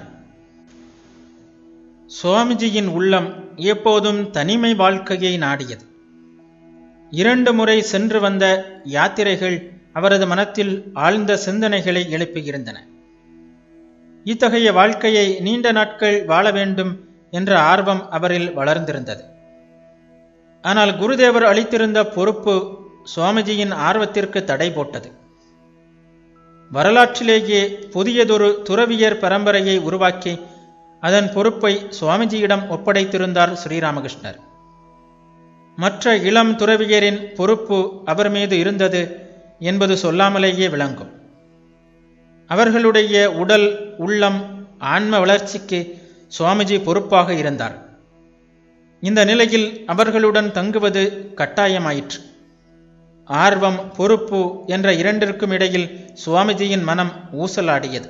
சுவாமிஜியின் உள்ளம் எப்போதும் தனிமை வாழ்க்கையை நாடியது. இரண்டு முறை சென்று வந்த யாத்திரைகள் அவரது மனத்தில் ஆழ்ந்த சிந்தனைகளை எழுப்பியிருந்தன. இத்தகைய வாழ்க்கையை நீண்ட நாட்கள் வாழ வேண்டும் என்ற ஆர்வம் அவரில் வளர்ந்திருந்தது. ஆனால் குருதேவர் அளித்திருந்த பொறுப்பு சுவாமிஜியின் ஆர்வத்திற்கு தடை போட்டது. வரலாற்றிலேயே புதியதொரு துறவியர் பரம்பரையை உருவாக்கி அதன் பொறுப்பை சுவாமிஜியிடம் ஒப்படைத்திருந்தார் ஸ்ரீராமகிருஷ்ணர். மற்ற இளம் துறவியரின் பொறுப்பு அவர் மீது இருந்தது என்பது சொல்லாமலேயே விளங்கும். அவர்களுடைய உடல், உள்ளம், ஆன்ம வளர்ச்சிக்கு சுவாமிஜி பொறுப்பாக இருந்தார். இந்த நிலையில் அவர்களுடன் தங்குவது கட்டாயமாயிற்று. ஆர்வம், பொறுப்பு என்ற இரண்டிற்கும் இடையில் சுவாமிஜியின் மனம் ஊசலாடியது.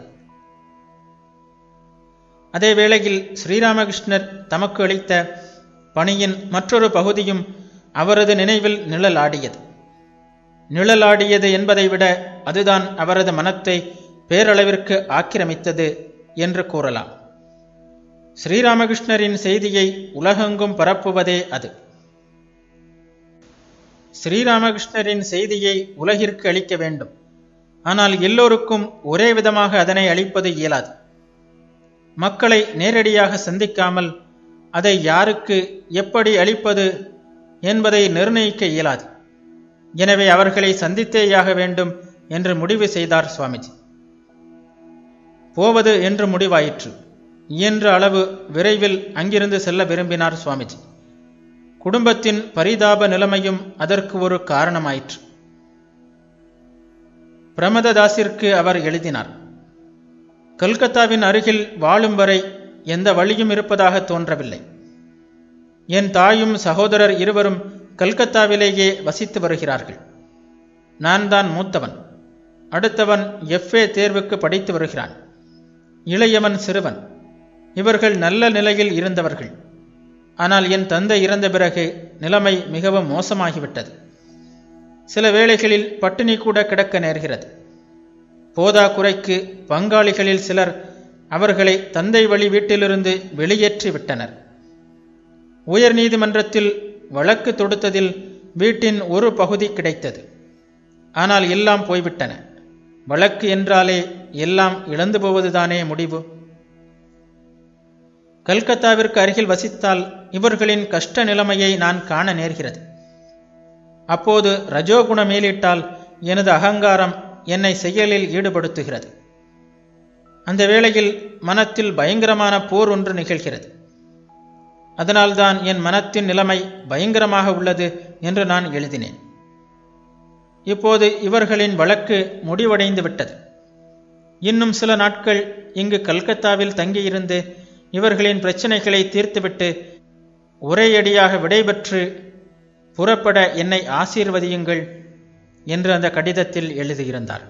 அதே வேளையில் ஸ்ரீராமகிருஷ்ணர் தமக்கு அளித்த பணியின் மற்றொரு பகுதியும் அவரது நினைவில் நிழலாடியது. நிழலாடியது என்பதை விட அதுதான் அவரது மனத்தை பேரளவிற்கு ஆக்கிரமித்தது என்று கூறலாம். ஸ்ரீராமகிருஷ்ணரின் செய்தியை உலகெங்கும் பரப்புவதே அது. ஸ்ரீராமகிருஷ்ணரின் செய்தியை உலகிற்கு அளிக்க வேண்டும். ஆனால் எல்லோருக்கும் ஒரே விதமாக அதனை அளிப்பது இயலாது. மக்களை நேரடியாக சந்திக்காமல் அதை யாருக்கு எப்படி அளிப்பது என்பதை நிர்ணயிக்க இயலாது. எனவே அவர்களை சந்தித்தேயாக வேண்டும் என்று முடிவு செய்தார் சுவாமிஜி. போவது என்று முடிவாயிற்று. இயன்ற அளவு விரைவில் அங்கிருந்து செல்ல விரும்பினார் சுவாமிஜி. குடும்பத்தின் பரிதாப நிலைமையும் அதற்கு ஒரு காரணமாயிற்று. பிரமததாசிற்கு அவர் எழுதினார், கல்கத்தாவின் அருகில் வாழும் வரை எந்த வழியும் இருப்பதாக தோன்றவில்லை. என் தாயும் சகோதரர் இருவரும் கல்கத்தாவிலேயே வசித்து வருகிறார்கள். நான் தான் மூத்தவன். அடுத்தவன் எஃப்ஏ தேர்வுக்கு படித்து வருகிறான். இளையவன் சிறுவன். இவர்கள் நல்ல நிலையில் இருந்தவர்கள். ஆனால் என் தந்தை இறந்த பிறகு நிலைமை மிகவும் மோசமாகிவிட்டது. சில வேளைகளில் பட்டினி கூட கிடக்க நேர்கிறது. போதா குறைக்கு பங்காளிகளில் சிலர் அவர்களை தந்தை வழி வீட்டிலிருந்து வெளியேற்றி விட்டனர். உயர் நீதிமன்றத்தில் வழக்கு தொடுத்ததில் வீட்டின் ஒரு பகுதி கிடைத்தது. ஆனால் எல்லாம் போய்விட்டன. வழக்கு என்றாலே எல்லாம் இழந்து போவதுதானே முடிவு. கல்கத்தாவிற்கு அருகில் வசித்தால் இவர்களின் கஷ்ட நிலைமையை நான் காண நேர்கிறது. அப்போது ரஜோகுண மேலிட்டால் எனது அகங்காரம் என்னை செயலில் ஈடுபடுத்துகிறது. அந்த வேளையில் மனத்தில் பயங்கரமான போர் ஒன்று நிகழ்கிறது. அதனால்தான் என் மனத்தின் நிலைமை பயங்கரமாக உள்ளது என்று நான் எழுதினேன். இப்போது இவர்களின் வழக்கு முடிவடைந்து விட்டது. இன்னும் சில நாட்கள் இங்கு கல்கத்தாவில் தங்கியிருந்து இவர்களின் பிரச்சனைகளை தீர்த்துவிட்டு ஒரேயடியாக விடைபெற்று புறப்பட என்னை ஆசீர்வதியுங்கள் என்று அந்த கடிதத்தில் எழுதியிருந்தார்.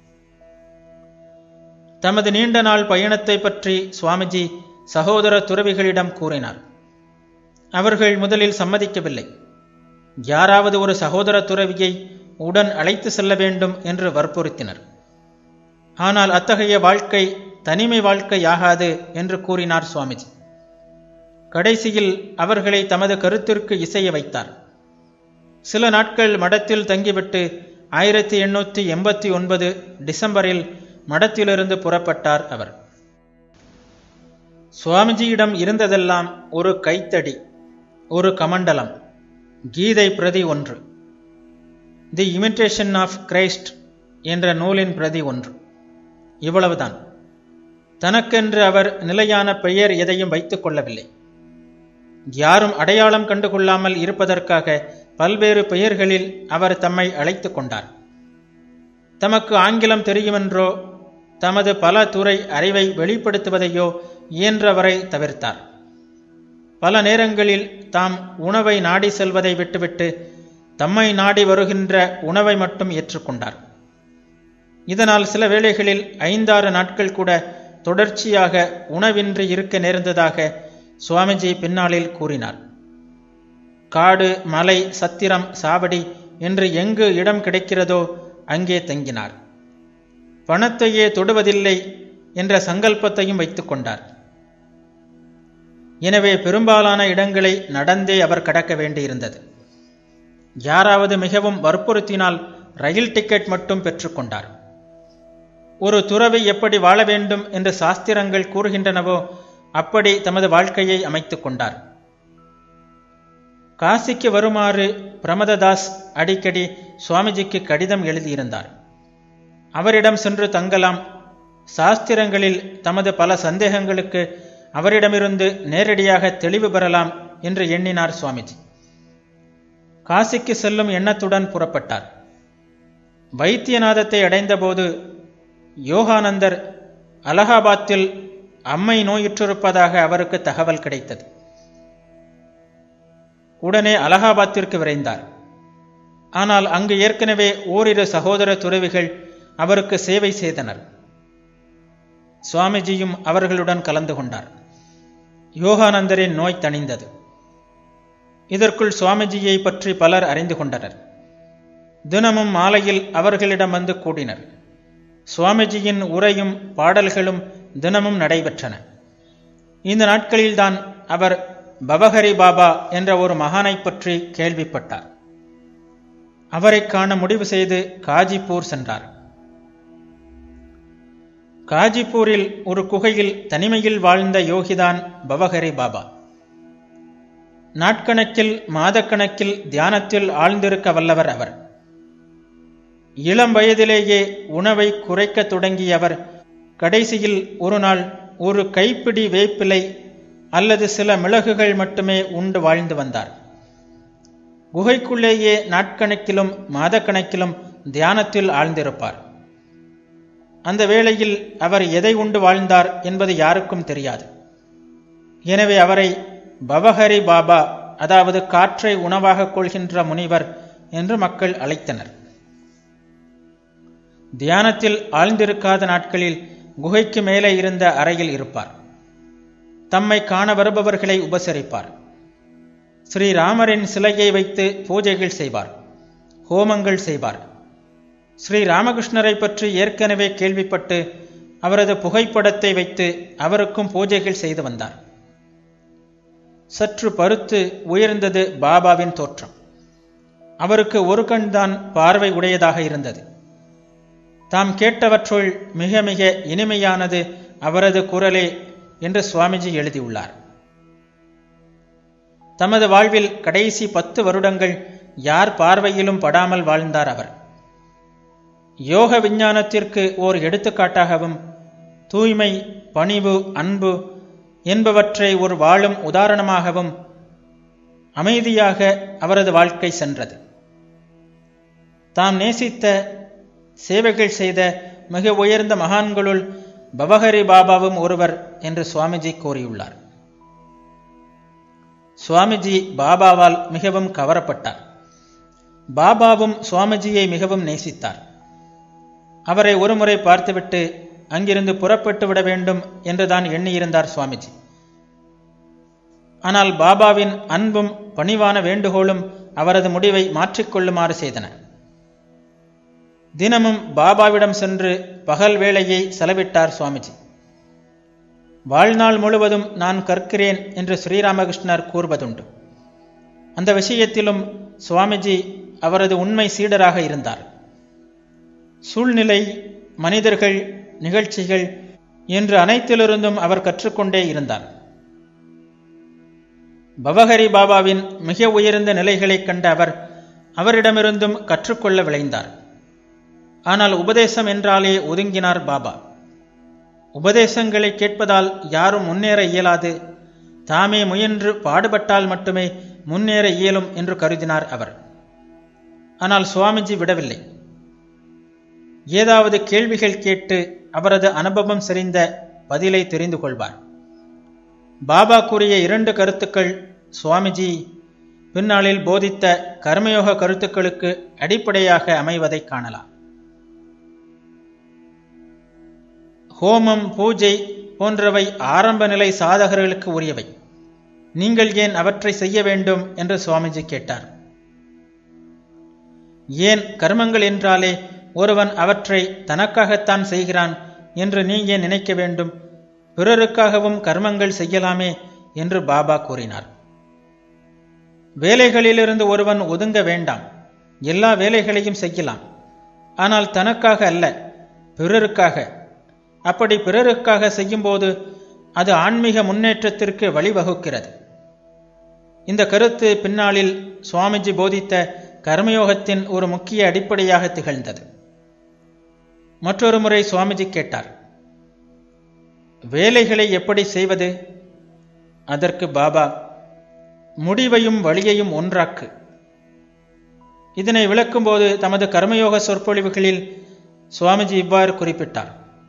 தமது நீண்ட நாள் பயணத்தை பற்றி சுவாமிஜி சகோதர துறவிகளிடம் கூறினார். அவர்கள் முதலில் சம்மதிக்கவில்லை. யாராவது ஒரு சகோதர துறவியை உடன் அழைத்து செல்ல வேண்டும் என்று வற்புறுத்தினர். ஆனால் அத்தகைய வாழ்க்கை தனிமை வாழ்க்கையாகாது என்று கூறினார் சுவாமிஜி. கடைசியில் அவர்களை தமது கருத்திற்கு இசைய வைத்தார். சில நாட்கள் மடத்தில் தங்கிவிட்டு ஆயிரத்தி எண்ணூற்றி எண்பத்தி ஒன்பது டிசம்பரில் மடத்திலிருந்து புறப்பட்டார் அவர். சுவாமிஜியிடம் இருந்ததெல்லாம் ஒரு கைத்தடி, ஒரு கமண்டலம், கீதை பிரதி ஒன்று, தி இமிட்டேஷன் ஆஃப் கிரைஸ்ட் என்ற நூலின் பிரதி ஒன்று. இவ்வளவுதான். தனக்கென்று அவர் நிலையான பெயர் எதையும் வைத்துக் கொள்ளவில்லை. யாரும் அடையாளம் கண்டுகொள்ளாமல் இருப்பதற்காக பல்வேறு பெயர்களில் அவர் தம்மை அழைத்து கொண்டார். தமக்கு ஆங்கிலம் தெரியுமென்றோ தமது பல துறை அறிவை வெளிப்படுத்துவதையோ இயன்றவரை தவிர்த்தார். பல நேரங்களில் தாம் உணவை நாடி செல்வதை விட்டுவிட்டு தம்மை நாடி வருகின்ற உணவை மட்டும் ஏற்றுக்கொண்டார். இதனால் சில வேளைகளில் ஐந்தாறு நாட்கள் கூட தொடர்ச்சியாக உணவின்றி இருக்க நேர்ந்ததாக சுவாமிஜி பின்னாளில் கூறினார். காடு, மலை, சத்திரம், சாவடி என்று எங்கு இடம் கிடைக்கிறதோ அங்கே தங்கினார். பணத்தையே தொடுவதில்லை என்ற சங்கல்பத்தையும் வைத்துக் கொண்டார். எனவே பெரும்பாலான இடங்களை நடந்தே அவர் கடக்க வேண்டியிருந்தது. யாராவது மிகவும் வற்புறுத்தினால் ரயில் டிக்கெட் மட்டும் பெற்றுக்கொண்டார். ஒரு துறவி எப்படி வாழ வேண்டும் என்று சாஸ்திரங்கள் கூறுகின்றனவோ அப்படி தமது வாழ்க்கையை அமைத்துக் கொண்டார். காசிக்கு வருமாறு பிரமததாஸ் அடிக்கடி சுவாமிஜிக்கு கடிதம் எழுதியிருந்தார். அவரிடம் சென்று தங்கலாம், சாஸ்திரங்களில் தமது பல சந்தேகங்களுக்கு அவரிடமிருந்து நேரடியாக தெளிவு பெறலாம் என்று எண்ணினார் சுவாமிஜி. காசிக்கு செல்லும் எண்ணத்துடன் புறப்பட்டார். வைத்தியநாதத்தை அடைந்தபோது யோகானந்தர் அலகாபாத்தில் அம்மை நோயுற்றிருப்பதாக அவருக்கு தகவல் கிடைத்தது. உடனே அலகாபாத்திற்கு விரைந்தார். ஆனால் அங்கு ஏற்கனவே ஓரிரு சகோதர துறவிகள் அவருக்கு சேவை செய்தனர். சுவாமிஜியும் அவர்களுடன் கலந்து கொண்டார். யோகானந்தரின் நோய் தணிந்தது. இதற்குள் சுவாமிஜியை பற்றி பலர் அறிந்து கொண்டனர். தினமும் மாலையில் அவர்களிடம் வந்து கூடினர். சுவாமிஜியின் உரையும் பாடல்களும் தினமும் நடைபெற்றன. இந்த நாட்களில்தான் அவர் பவஹரி பாபா என்ற ஒரு மகானை பற்றி கேள்விப்பட்டார். அவரை காண முடிவு செய்து காஜிப்பூர் சென்றார். காஜிப்பூரில் ஒரு குகையில் தனிமையில் வாழ்ந்த யோகிதான் பவஹரி பாபா. நாட்கணக்கில் மாதக்கணக்கில் தியானத்தில் ஆழ்ந்திருக்க வல்லவர் அவர். இளம் வயதிலேயே உணவை குறைக்க தொடங்கியவர் கடைசியில் ஒரு நாள் ஒரு கைப்பிடி வேப்பிலை அல்லது சில மிளகுகள் மட்டுமே உண்டு வாழ்ந்து வந்தார். குகைக்குள்ளேயே நாட்கணக்கிலும் மாதக்கணக்கிலும் தியானத்தில் ஆழ்ந்திருப்பார். அந்த வேளையில் அவர் எதை உண்டு வாழ்ந்தார் என்பது யாருக்கும் தெரியாது. எனவே அவரை பவஹரி பாபா, அதாவது காற்றை உணவாக கொள்கின்ற முனிவர் என்று மக்கள் அழைத்தனர். தியானத்தில் ஆழ்ந்திருக்காத நாட்களில் குகைக்கு மேலே இருந்த அறையில் இருப்பார். தம்மை காண வருபவர்களை உபசரிப்பார். ஸ்ரீராமரின் சிலையை வைத்து பூஜைகள் செய்வார், ஹோமங்கள் செய்வார். ஸ்ரீ ராமகிருஷ்ணரை பற்றி ஏற்கனவே கேள்விப்பட்டு அவரது புகைப்படத்தை வைத்து அவருக்கும் பூஜைகள் செய்து வந்தார். சற்று பருத்து உயர்ந்தது பாபாவின் தோற்றம். அவருக்கு ஒரு கண் தான் பார்வை உடையதாக இருந்தது. தாம் கேட்டவற்றுள் மிக மிக இனிமையானது அவரது குரலே என்று சுவாமிஜி எழுதியுள்ளார். தமது வாழ்வில் கடைசி பத்து வருடங்கள் யார் பார்வையிலும் படாமல் வாழ்ந்தார் அவர். யோக விஞ்ஞானத்திற்கு ஓர் எடுத்துக்காட்டாகவும் தூய்மை, பணிவு, அன்பு என்பவற்றை ஒரு வாழும் உதாரணமாகவும் அமைதியாக அவரது வாழ்க்கை சென்றது. தாம் நேசித்த சேவைகள் செய்த மிக உயர்ந்த மகான்களுள் பவஹரி பாபாவும் ஒருவர் என்று சுவாமிஜி கூறியுள்ளார். சுவாமிஜி பாபாவால் மிகவும் கவரப்பட்டார். பாபாவும் சுவாமிஜியை மிகவும் நேசித்தார். அவரை ஒருமுறை பார்த்துவிட்டு அங்கிருந்து புறப்பட்டு விட வேண்டும் என்றுதான் எண்ணியிருந்தார் சுவாமிஜி. ஆனால் பாபாவின் அன்பும் பணிவான வேண்டுகோளும் அவரது முடிவை மாற்றிக்கொள்ளுமாறு செய்தன. தினமும் பாபாவிடம் சென்று பகல் வேளையை செலவிட்டார் சுவாமிஜி. வாழ்நாள் முழுவதும் நான் கற்கிறேன் என்று ஸ்ரீராமகிருஷ்ணர் கூறுவதுண்டு. அந்த விஷயத்திலும் சுவாமிஜி அவரது உண்மை சீடராக இருந்தார். சூழ்நிலை, மனிதர்கள், நிகழ்ச்சிகள் என்று அனைத்திலிருந்தும் அவர் கற்றுக்கொண்டே இருந்தார். பவஹரி பாபாவின் மிக உயர்ந்த நிலைகளை கண்ட அவர் அவரிடமிருந்தும் கற்றுக்கொள்ள விளைந்தார். ஆனால் உபதேசம் என்றாலே ஒதுங்கினார் பாபா. உபதேசங்களை கேட்பதால் யாரும் முன்னேற இயலாது, தாமே முயன்று பாடுபட்டால் மட்டுமே முன்னேற இயலும் என்று கருதினார் அவர். ஆனால் சுவாமிஜி விடவில்லை. ஏதாவது கேள்விகள் கேட்டு அவரது அனுபவம் செறிந்த பதிலை தெரிந்து கொள்வார். பாபா கூறிய இரண்டு கருத்துக்கள் சுவாமிஜி பின்னாளில் போதித்த கர்மயோக கருத்துக்களுக்கு அடிப்படையாக அமைவதை காணலாம். ஹோமம், பூஜை போன்றவை ஆரம்ப நிலை சாதகர்களுக்கு உரியவை. நீங்கள் ஏன் அவற்றை செய்ய வேண்டும் என்று சுவாமிஜி கேட்டார். ஏன் கர்மங்கள் என்றாலே ஒருவன் அவற்றை தனக்காகத்தான் செய்கிறான் என்று நீ ஏன் நினைக்க வேண்டும்? பிறருக்காகவும் கர்மங்கள் செய்யலாமே என்று பாபா கூறினார். வேலைகளிலிருந்து ஒருவன் ஒதுங்க வேண்டாம். எல்லா வேலைகளையும் செய்யலாம். ஆனால் தனக்காக அல்ல, பிறருக்காக. அப்படி பிறருக்காக செய்யும்போது அது ஆன்மீக முன்னேற்றத்திற்கு வழிவகுக்கிறது. இந்த கருத்து பின்னாளில் சுவாமிஜி போதித்த கர்மயோகத்தின் ஒரு முக்கிய அடிப்படையாக திகழ்ந்தது. மற்றொரு முறை சுவாமிஜி கேட்டார், வேலைகளை எப்படி செய்வது? அதற்கு பாபா, முடிவையும் வழியையும் ஒன்றாக்கு. இதனை விளக்கும்போது தமது கர்மயோக சொற்பொழிவுகளில் சுவாமிஜி இவ்வாறு குறிப்பிட்டார்.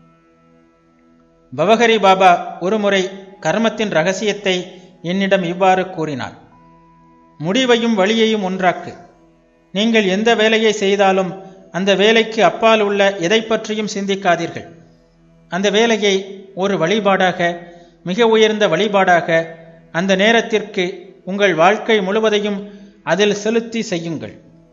பவஹரி பாபா ஒருமுறை கர்மத்தின் ரகசியத்தை என்னிடம் இவ்வாறு கூறினார். முடிவையும் வழியையும் ஒன்றாக்கு. நீங்கள் எந்த வேலையை செய்தாலும் அந்த வேலைக்கு அப்பால் உள்ள எதை பற்றியும் சிந்திக்காதீர்கள். அந்த வேலையை ஒரு வழிபாடாக, மிக உயர்ந்த வழிபாடாக அந்த நேரத்திற்கு உங்கள் வாழ்க்கை முழுவதையும் அதில் செலுத்தி செய்யுங்கள்.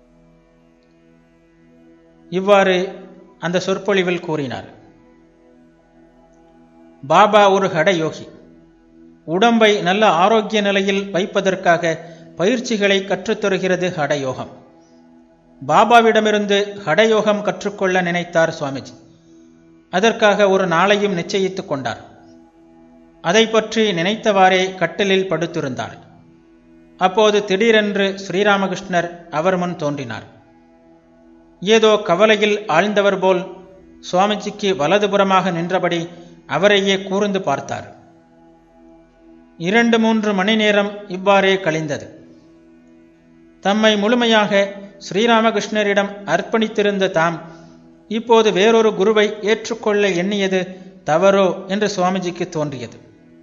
இவ்வாறு அந்த சொற்பொழிவில் கூறினார். பாபா ஒரு ஹட யோகி. உடம்பை நல்ல ஆரோக்கிய நிலையில் வைப்பதற்காக பயிற்சிகளை கற்றுத்தருகிறது ஹடயோகம். பாபாவிடமிருந்து ஹடயோகம் கற்றுக்கொள்ள நினைத்தார் சுவாமிஜி. அதற்காக ஒரு நாளையும் நிச்சயித்துக் கொண்டார். அதை பற்றி நினைத்தவாறே கட்டிலில் படுத்திருந்தார். அப்போது திடீரென்று ஸ்ரீராமகிருஷ்ணர் அவர் முன் தோன்றினார். ஏதோ கவலையில் ஆழ்ந்தவர் போல் சுவாமிஜிக்கு வலதுபுறமாக நின்றபடி அவரையே கூர்ந்து பார்த்தார். இரண்டு மூன்று மணி நேரம் இவ்வாறே கழிந்தது. தம்மை முழுமையாக ஸ்ரீராமகிருஷ்ணரிடம் அர்ப்பணித்திருந்த தாம் இப்போது வேறொரு குருவை ஏற்றுக்கொள்ள எண்ணியது தவறோ என்று சுவாமிஜிக்கு தோன்றியது.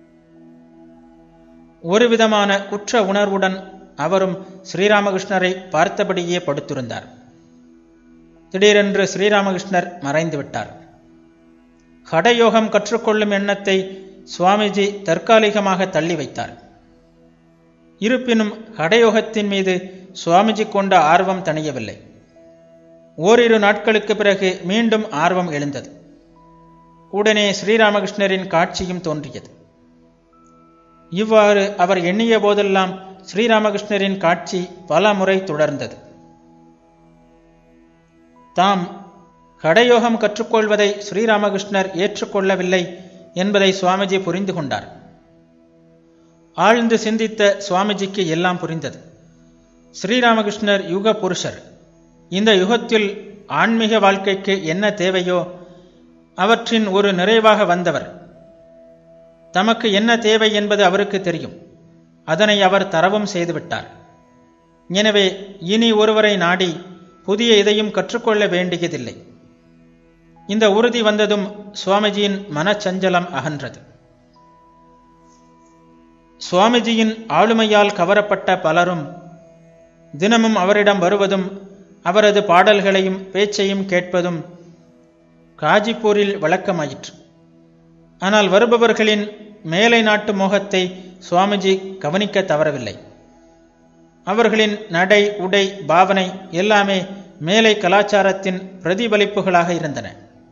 ஒரு விதமான குற்ற உணர்வுடன் அவரும் ஸ்ரீராமகிருஷ்ணரை பார்த்தபடியே படுத்திருந்தார். திடீரென்று ஸ்ரீராமகிருஷ்ணர் மறைந்து விட்டார். ஹடயோகம் கற்றுக்கொள்ளும் எண்ணத்தை சுவாமிஜி தற்காலிகமாக தள்ளி வைத்தார். இருப்பினும் ஹடயோகத்தின் மீது சுவாமிஜி கொண்ட ஆர்வம் தணியவில்லை. ஓரிரு நாட்களுக்கு பிறகு மீண்டும் ஆர்வம் எழுந்தது. உடனே ஸ்ரீராமகிருஷ்ணரின் காட்சியும் தோன்றியது. இவ்வாறு அவர் எண்ணிய போதெல்லாம் ஸ்ரீராமகிருஷ்ணரின் காட்சி பல முறை தொடர்ந்தது. தாம் ஹடயோகம் கற்றுக்கொள்வதை ஸ்ரீராமகிருஷ்ணர் ஏற்றுக்கொள்ளவில்லை என்பதை சுவாமிஜி புரிந்து கொண்டார். ஆழ்ந்து சிந்தித்த சுவாமிஜிக்கு எல்லாம் புரிந்தது. ஸ்ரீராமகிருஷ்ணர் யுக புருஷர். இந்த யுகத்தில் ஆன்மீக வாழ்க்கைக்கு என்ன தேவையோ அவற்றின் ஒரு நிறைவாக வந்தவர். தமக்கு என்ன தேவை என்பது அவருக்கு தெரியும். அதனை அவர் தரவும் செய்துவிட்டார். எனவே இனி ஒருவரை நாடி புதிய எதையும் கற்றுக்கொள்ள வேண்டியதில்லை. இந்த உறுதி வந்ததும் சுவாமிஜியின் மனச்சஞ்சலம் அகன்றது. சுவாமிஜியின் ஆளுமையால் கவரப்பட்ட பலரும் தினமும் அவரிடம் வருவதும் அவரது பாடல்களையும் பேச்சையும் கேட்பதும் காஜிப்பூரில் வழக்கமாயிற்று. ஆனால் வருபவர்களின் மேலை நாட்டு மோகத்தை சுவாமிஜி கவனிக்க தவறவில்லை. அவர்களின் நடை, உடை, பாவனை எல்லாமே மேலை கலாச்சாரத்தின் பிரதிபலிப்புகளாக இருந்தன.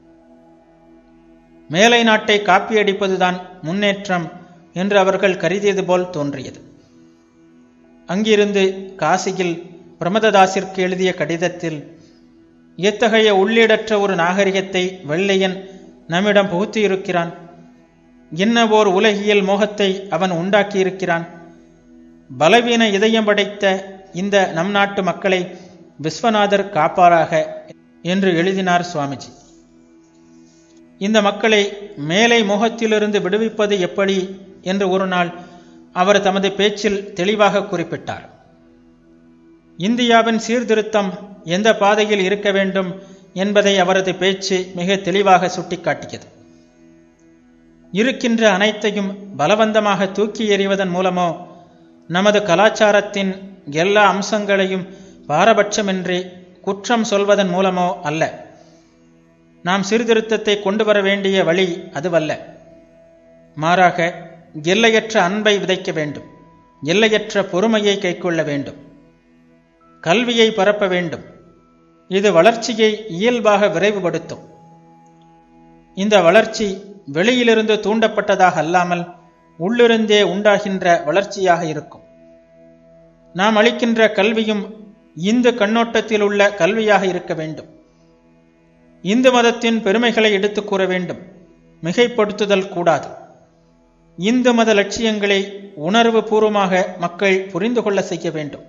மேலை நாட்டை காப்பியடிப்பதுதான் முன்னேற்றம் என்று அவர்கள் கருதியது போல் தோன்றியது. அங்கிருந்து காசியில் பிரமததாசிற்கு எழுதிய கடிதத்தில் எத்தகைய உள்ளீடற்ற ஒரு நாகரிகத்தை வெள்ளையன் நம்மிடம் புகுத்தியிருக்கிறான், என்னவோர் உலகியல் மோகத்தை அவன் உண்டாக்கியிருக்கிறான், பலவீன இதயம் படைத்த இந்த நம் நாட்டு மக்களை விஸ்வநாதர் காப்பாராக என்று எழுதினார் சுவாமிஜி. இந்த மக்களை மேலை மோகத்திலிருந்து விடுவிப்பது எப்படி என்று ஒரு நாள் அவர் தமது பேச்சில் தெளிவாக குறிப்பிட்டார். இந்தியாவின் சீர்திருத்தம் எந்த பாதையில் இருக்க வேண்டும் என்பதை அவரது பேச்சு மிக தெளிவாக சுட்டிக்காட்டியது. இருக்கின்ற அனைத்தையும் பலவந்தமாக தூக்கி எறிவதன் மூலமோ நமது கலாச்சாரத்தின் எல்லா அம்சங்களையும் பாரபட்சமின்றி குற்றம் சொல்வதன் மூலமோ அல்ல. நாம் சீர்திருத்தத்தை கொண்டு வர வேண்டிய வழி அதுவல்ல. மாறாக எல்லையற்ற அன்பை விதைக்க வேண்டும், எல்லையற்ற பொறுமையை கைக்கொள்ள வேண்டும், கல்வியை பரப்ப வேண்டும். இது வளர்ச்சியை இயல்பாக விரைவுபடுத்தும். இந்த வளர்ச்சி வெளியிலிருந்து தூண்டப்பட்டதாக அல்லாமல் உள்ளிருந்தே உண்டாகின்ற வளர்ச்சியாக இருக்கும். நாம் அளிக்கின்ற கல்வியும் இந்து கண்ணோட்டத்தில் உள்ள கல்வியாக இருக்க வேண்டும். இந்து மதத்தின் பெருமைகளை எடுத்துக் கூற வேண்டும், மிகைப்படுத்துதல் கூடாது. இந்து மத லட்சியங்களை உணர்வு பூர்வமாக மக்கள் புரிந்து கொள்ள செய்ய வேண்டும்.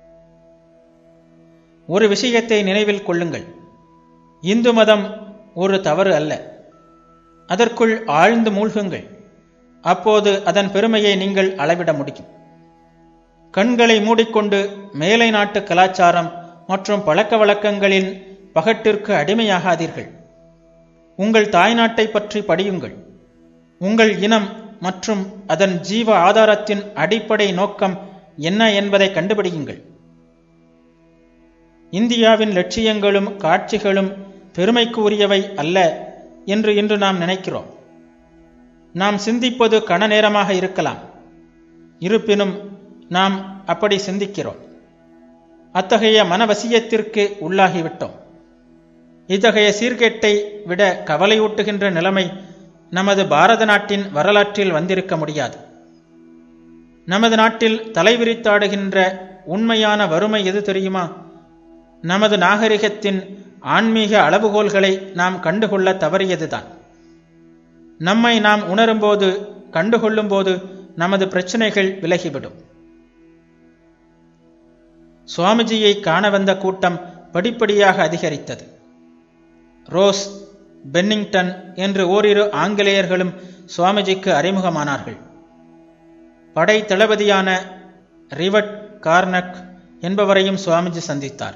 ஒரு விஷயத்தை நினைவில் கொள்ளுங்கள். இந்து மதம் ஒரு தவறு அல்ல. அதற்குள் ஆழ்ந்து மூழ்குங்கள். அப்போது அதன் பெருமையை நீங்கள் அளவிட முடியும். கண்களை மூடிக்கொண்டு மேலை நாட்டு கலாச்சாரம் மற்றும் பழக்க வழக்கங்களின் பகட்டிற்கு அடிமையாகாதீர்கள். உங்கள் தாய்நாட்டை பற்றி படியுங்கள். உங்கள் இனம் மற்றும் அதன் ஜீவ ஆதாரத்தின் அடிப்படை நோக்கம் என்ன என்பதை கண்டுபிடியுங்கள். இந்தியாவின் லட்சியங்களும் காட்சிகளும் பெருமைக்கு உரியவை அல்ல என்று இன்று நாம் நினைக்கிறோம். நாம் சிந்திப்பது கண நேரமாக இருக்கலாம். இருப்பினும் நாம் அப்படி சிந்திக்கிறோம். அத்தகைய மனவசியத்திற்கு உள்ளாகிவிட்டோம். இத்தகைய சீர்கேட்டை விட கவலையூட்டுகின்ற நிலைமை நமது பாரத நாட்டின் வரலாற்றில் வந்திருக்க முடியாது. நமது நாட்டில் தலைவிரித்தாடுகின்ற உண்மையான வறுமை எது தெரியுமா? நமது நாகரிகத்தின் ஆன்மீக அளவுகோல்களை நாம் கண்டுகொள்ள தவறியதுதான். நம்மை நாம் உணரும்போது, கண்டுகொள்ளும் போது நமது பிரச்சனைகள் விலகிவிடும். சுவாமிஜியை காண வந்த கூட்டம் படிப்படியாக அதிகரித்தது. ரோஸ், பென்னிங்டன் என்று ஓரிரு ஆங்கிலேயர்களும் சுவாமிஜிக்கு அறிமுகமானார்கள். படை தளபதியான ரிவட் கார்னக் என்பவரையும் சுவாமிஜி சந்தித்தார்.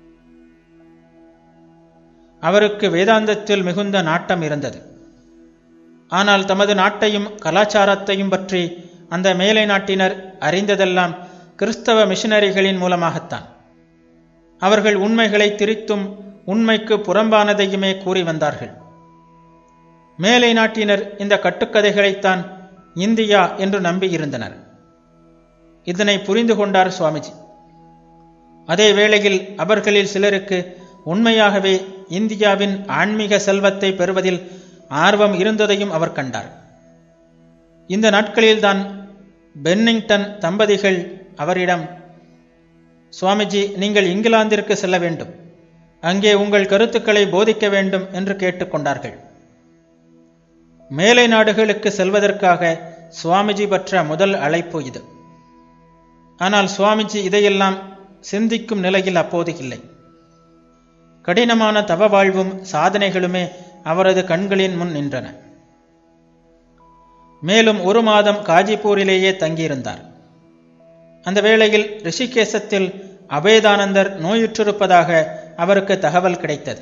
அவருக்கு வேதாந்தத்தில் மிகுந்த நாட்டம் இருந்தது. ஆனால் தமது நாட்டையும் கலாச்சாரத்தையும் பற்றி அந்த மேலை நாட்டினர் அறிந்ததெல்லாம் கிறிஸ்தவ மிஷனரிகளின் மூலமாகத்தான். அவர்கள் உண்மைகளை திரித்தும் உண்மைக்கு புறம்பானதையுமே கூறி வந்தார்கள். மேலை நாட்டினர் இந்த கட்டுக்கதைகளைத்தான் இந்தியா என்று நம்பியிருந்தனர். இதனை புரிந்து கொண்டார் சுவாமிஜி. அதே வேளையில் அவர்களில் சிலருக்கு உண்மையாகவே இந்தியாவின் ஆன்மீக செல்வத்தை பெறுவதில் ஆர்வம் இருந்ததையும் அவர் கண்டார். இந்த நாட்களில்தான் பென்னிங்டன் தம்பதிகள் அவரிடம், சுவாமிஜி, நீங்கள் இங்கிலாந்திற்கு செல்ல வேண்டும், அங்கே உங்கள் கருத்துக்களை போதிக்க வேண்டும் என்று கேட்டுக்கொண்டார்கள். மேலை நாடுகளுக்கு செல்வதற்காக சுவாமிஜி பெற்ற முதல் அழைப்பு இது. ஆனால் சுவாமிஜி இதையெல்லாம் சிந்திக்கும் நிலையில் அப்போது இல்லை. கடினமான தவ வாழ்வும் சாதனைகளுமே அவரது கண்களின் முன் நின்றன. மேலும் ஒரு மாதம் காஜிப்பூரிலேயே தங்கியிருந்தார். அந்த வேளையில் ரிஷிகேசத்தில் அபேதானந்தர் நோயுற்றிருப்பதாக அவருக்கு தகவல் கிடைத்தது.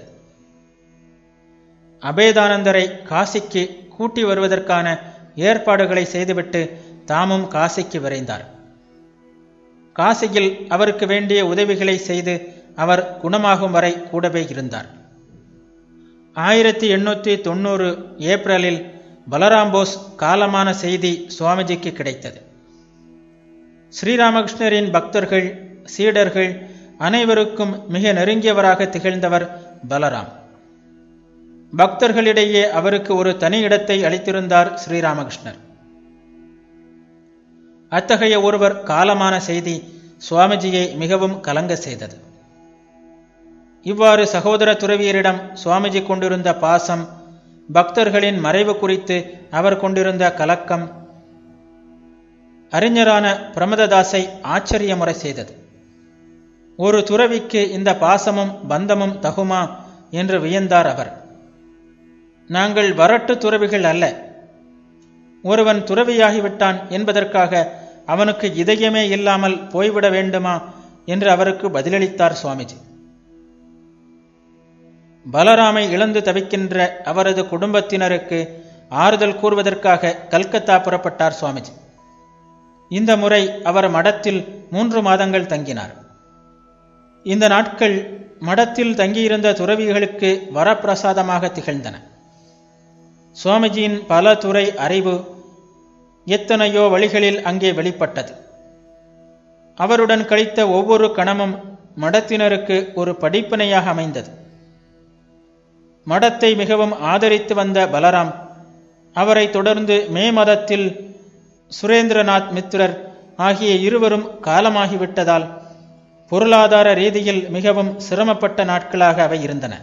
அபேதானந்தரை காசிக்கு கூட்டி வருவதற்கான ஏற்பாடுகளை செய்துவிட்டு தாமும் காசிக்கு விரைந்தார். காசியில் அவருக்கு வேண்டிய உதவிகளை செய்து அவர் குணமாகும் வரை கூடவே இருந்தார். ஆயிரத்தி எண்ணூற்றி தொண்ணூறு ஏப்ரலில் பலராம் போஸ் காலமான செய்தி சுவாமிஜிக்கு கிடைத்தது. ஸ்ரீராமகிருஷ்ணரின் பக்தர்கள், சீடர்கள் அனைவருக்கும் மிக நெருங்கியவராக திகழ்ந்தவர் பலராம். பக்தர்களிடையே அவருக்கு ஒரு தனி இடத்தை அளித்திருந்தார் ஸ்ரீராமகிருஷ்ணர். அத்தகைய ஒருவர் காலமான செய்தி சுவாமிஜியை மிகவும் கலங்க செய்தது. இவ்வாறு சகோதர துறவியரிடம் சுவாமிஜி கொண்டிருந்த பாசம், பக்தர்களின் மறைவு குறித்து அவர் கொண்டிருந்த கலக்கம் அறிஞரான பிரமததாசை ஆச்சரியமுறை செய்தது. ஒரு துறவிக்கு இந்த பாசமும் பந்தமும் தகுமா என்று வியந்தார் அவர். நாங்கள் வரட்டு துறவிகள் அல்ல. ஒருவன் துறவியாகிவிட்டான் என்பதற்காக அவனுக்கு இதயமே இல்லாமல் போய்விட வேண்டுமா என்று அவருக்கு பதிலளித்தார் சுவாமிஜி. பலராமை இழந்து தவிக்கின்ற அவரது குடும்பத்தினருக்கு ஆறுதல் கூறுவதற்காக கல்கத்தா புறப்பட்டார் சுவாமிஜி. இந்த முறை அவர் மடத்தில் மூன்று மாதங்கள் தங்கினார். இந்த நாட்கள் மடத்தில் தங்கியிருந்த துறவிகளுக்கு வரப்பிரசாதமாக திகழ்ந்தன. சுவாமிஜியின் பல துறை அறிவு எத்தனையோ வழிகளில் அங்கே வெளிப்பட்டது. அவருடன் கழித்த ஒவ்வொரு கணமும் மடத்தினருக்கு ஒரு படிப்பினையாக அமைந்தது. மடத்தை மிகவும் ஆதரித்து வந்த பலராம் அவரை தொடர்ந்து மே மதத்தில் சுரேந்திரநாத் மித்ரர் ஆகிய இருவரும் காலமாகிவிட்டதால் பொருளாதார ரீதியில் மிகவும் சிரமப்பட்ட நாட்களாக அவை இருந்தன.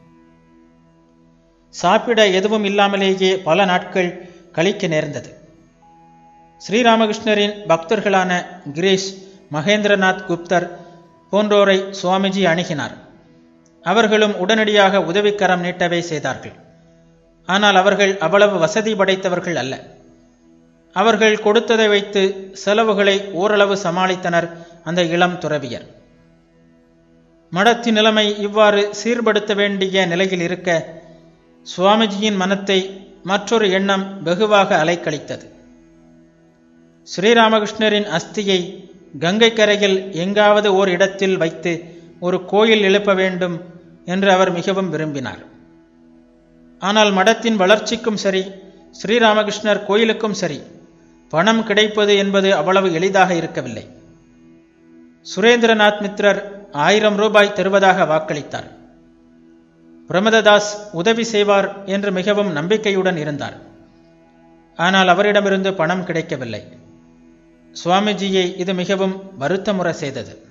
சாப்பிட எதுவும் இல்லாமலேயே பல நாட்கள் கழிக்க நேர்ந்தது. ஸ்ரீராமகிருஷ்ணரின் பக்தர்களான கிரீஷ், மகேந்திரநாத் குப்தர் போன்றோரை சுவாமிஜி அணுகினார். அவர்களும் உடனடியாக உதவிக்கரம் நீட்டவே செய்தார்கள். ஆனால் அவர்கள் அவ்வளவு வசதி படைத்தவர்கள் அல்ல. அவர்கள் கொடுத்ததை வைத்து செலவுகளை ஓரளவு சமாளித்தனர் அந்த இளம் துறவியர். மடத்தின் நிலைமை இவ்வாறு சீர்படுத்த வேண்டிய நிலையில் இருக்க சுவாமிஜியின் மனத்தை மற்றொரு எண்ணம் வெகுவாக அலைக்கழித்தது. ஸ்ரீராமகிருஷ்ணரின் அஸ்தியை கங்கை கரையில் எங்காவது ஓர் இடத்தில் வைத்து ஒரு கோயில் எழுப்ப வேண்டும் என்று அவர் மிகவும் விரும்பினார். ஆனால் மடத்தின் வளர்ச்சிக்கும் சரி, ஸ்ரீராமகிருஷ்ணர் கோயிலுக்கும் சரி, பணம் கிடைப்பது என்பது அவ்வளவு எளிதாக இருக்கவில்லை. சுரேந்திரநாத் மித்ரர் ஆயிரம் ரூபாய் தருவதாக வாக்களித்தார். பிரமததாஸ் உதவி செய்வார் என்று மிகவும் நம்பிக்கையுடன் இருந்தார். ஆனால் அவரிடமிருந்து பணம் கிடைக்கவில்லை. சுவாமிஜியை இது மிகவும் வருத்தமுற செய்தது.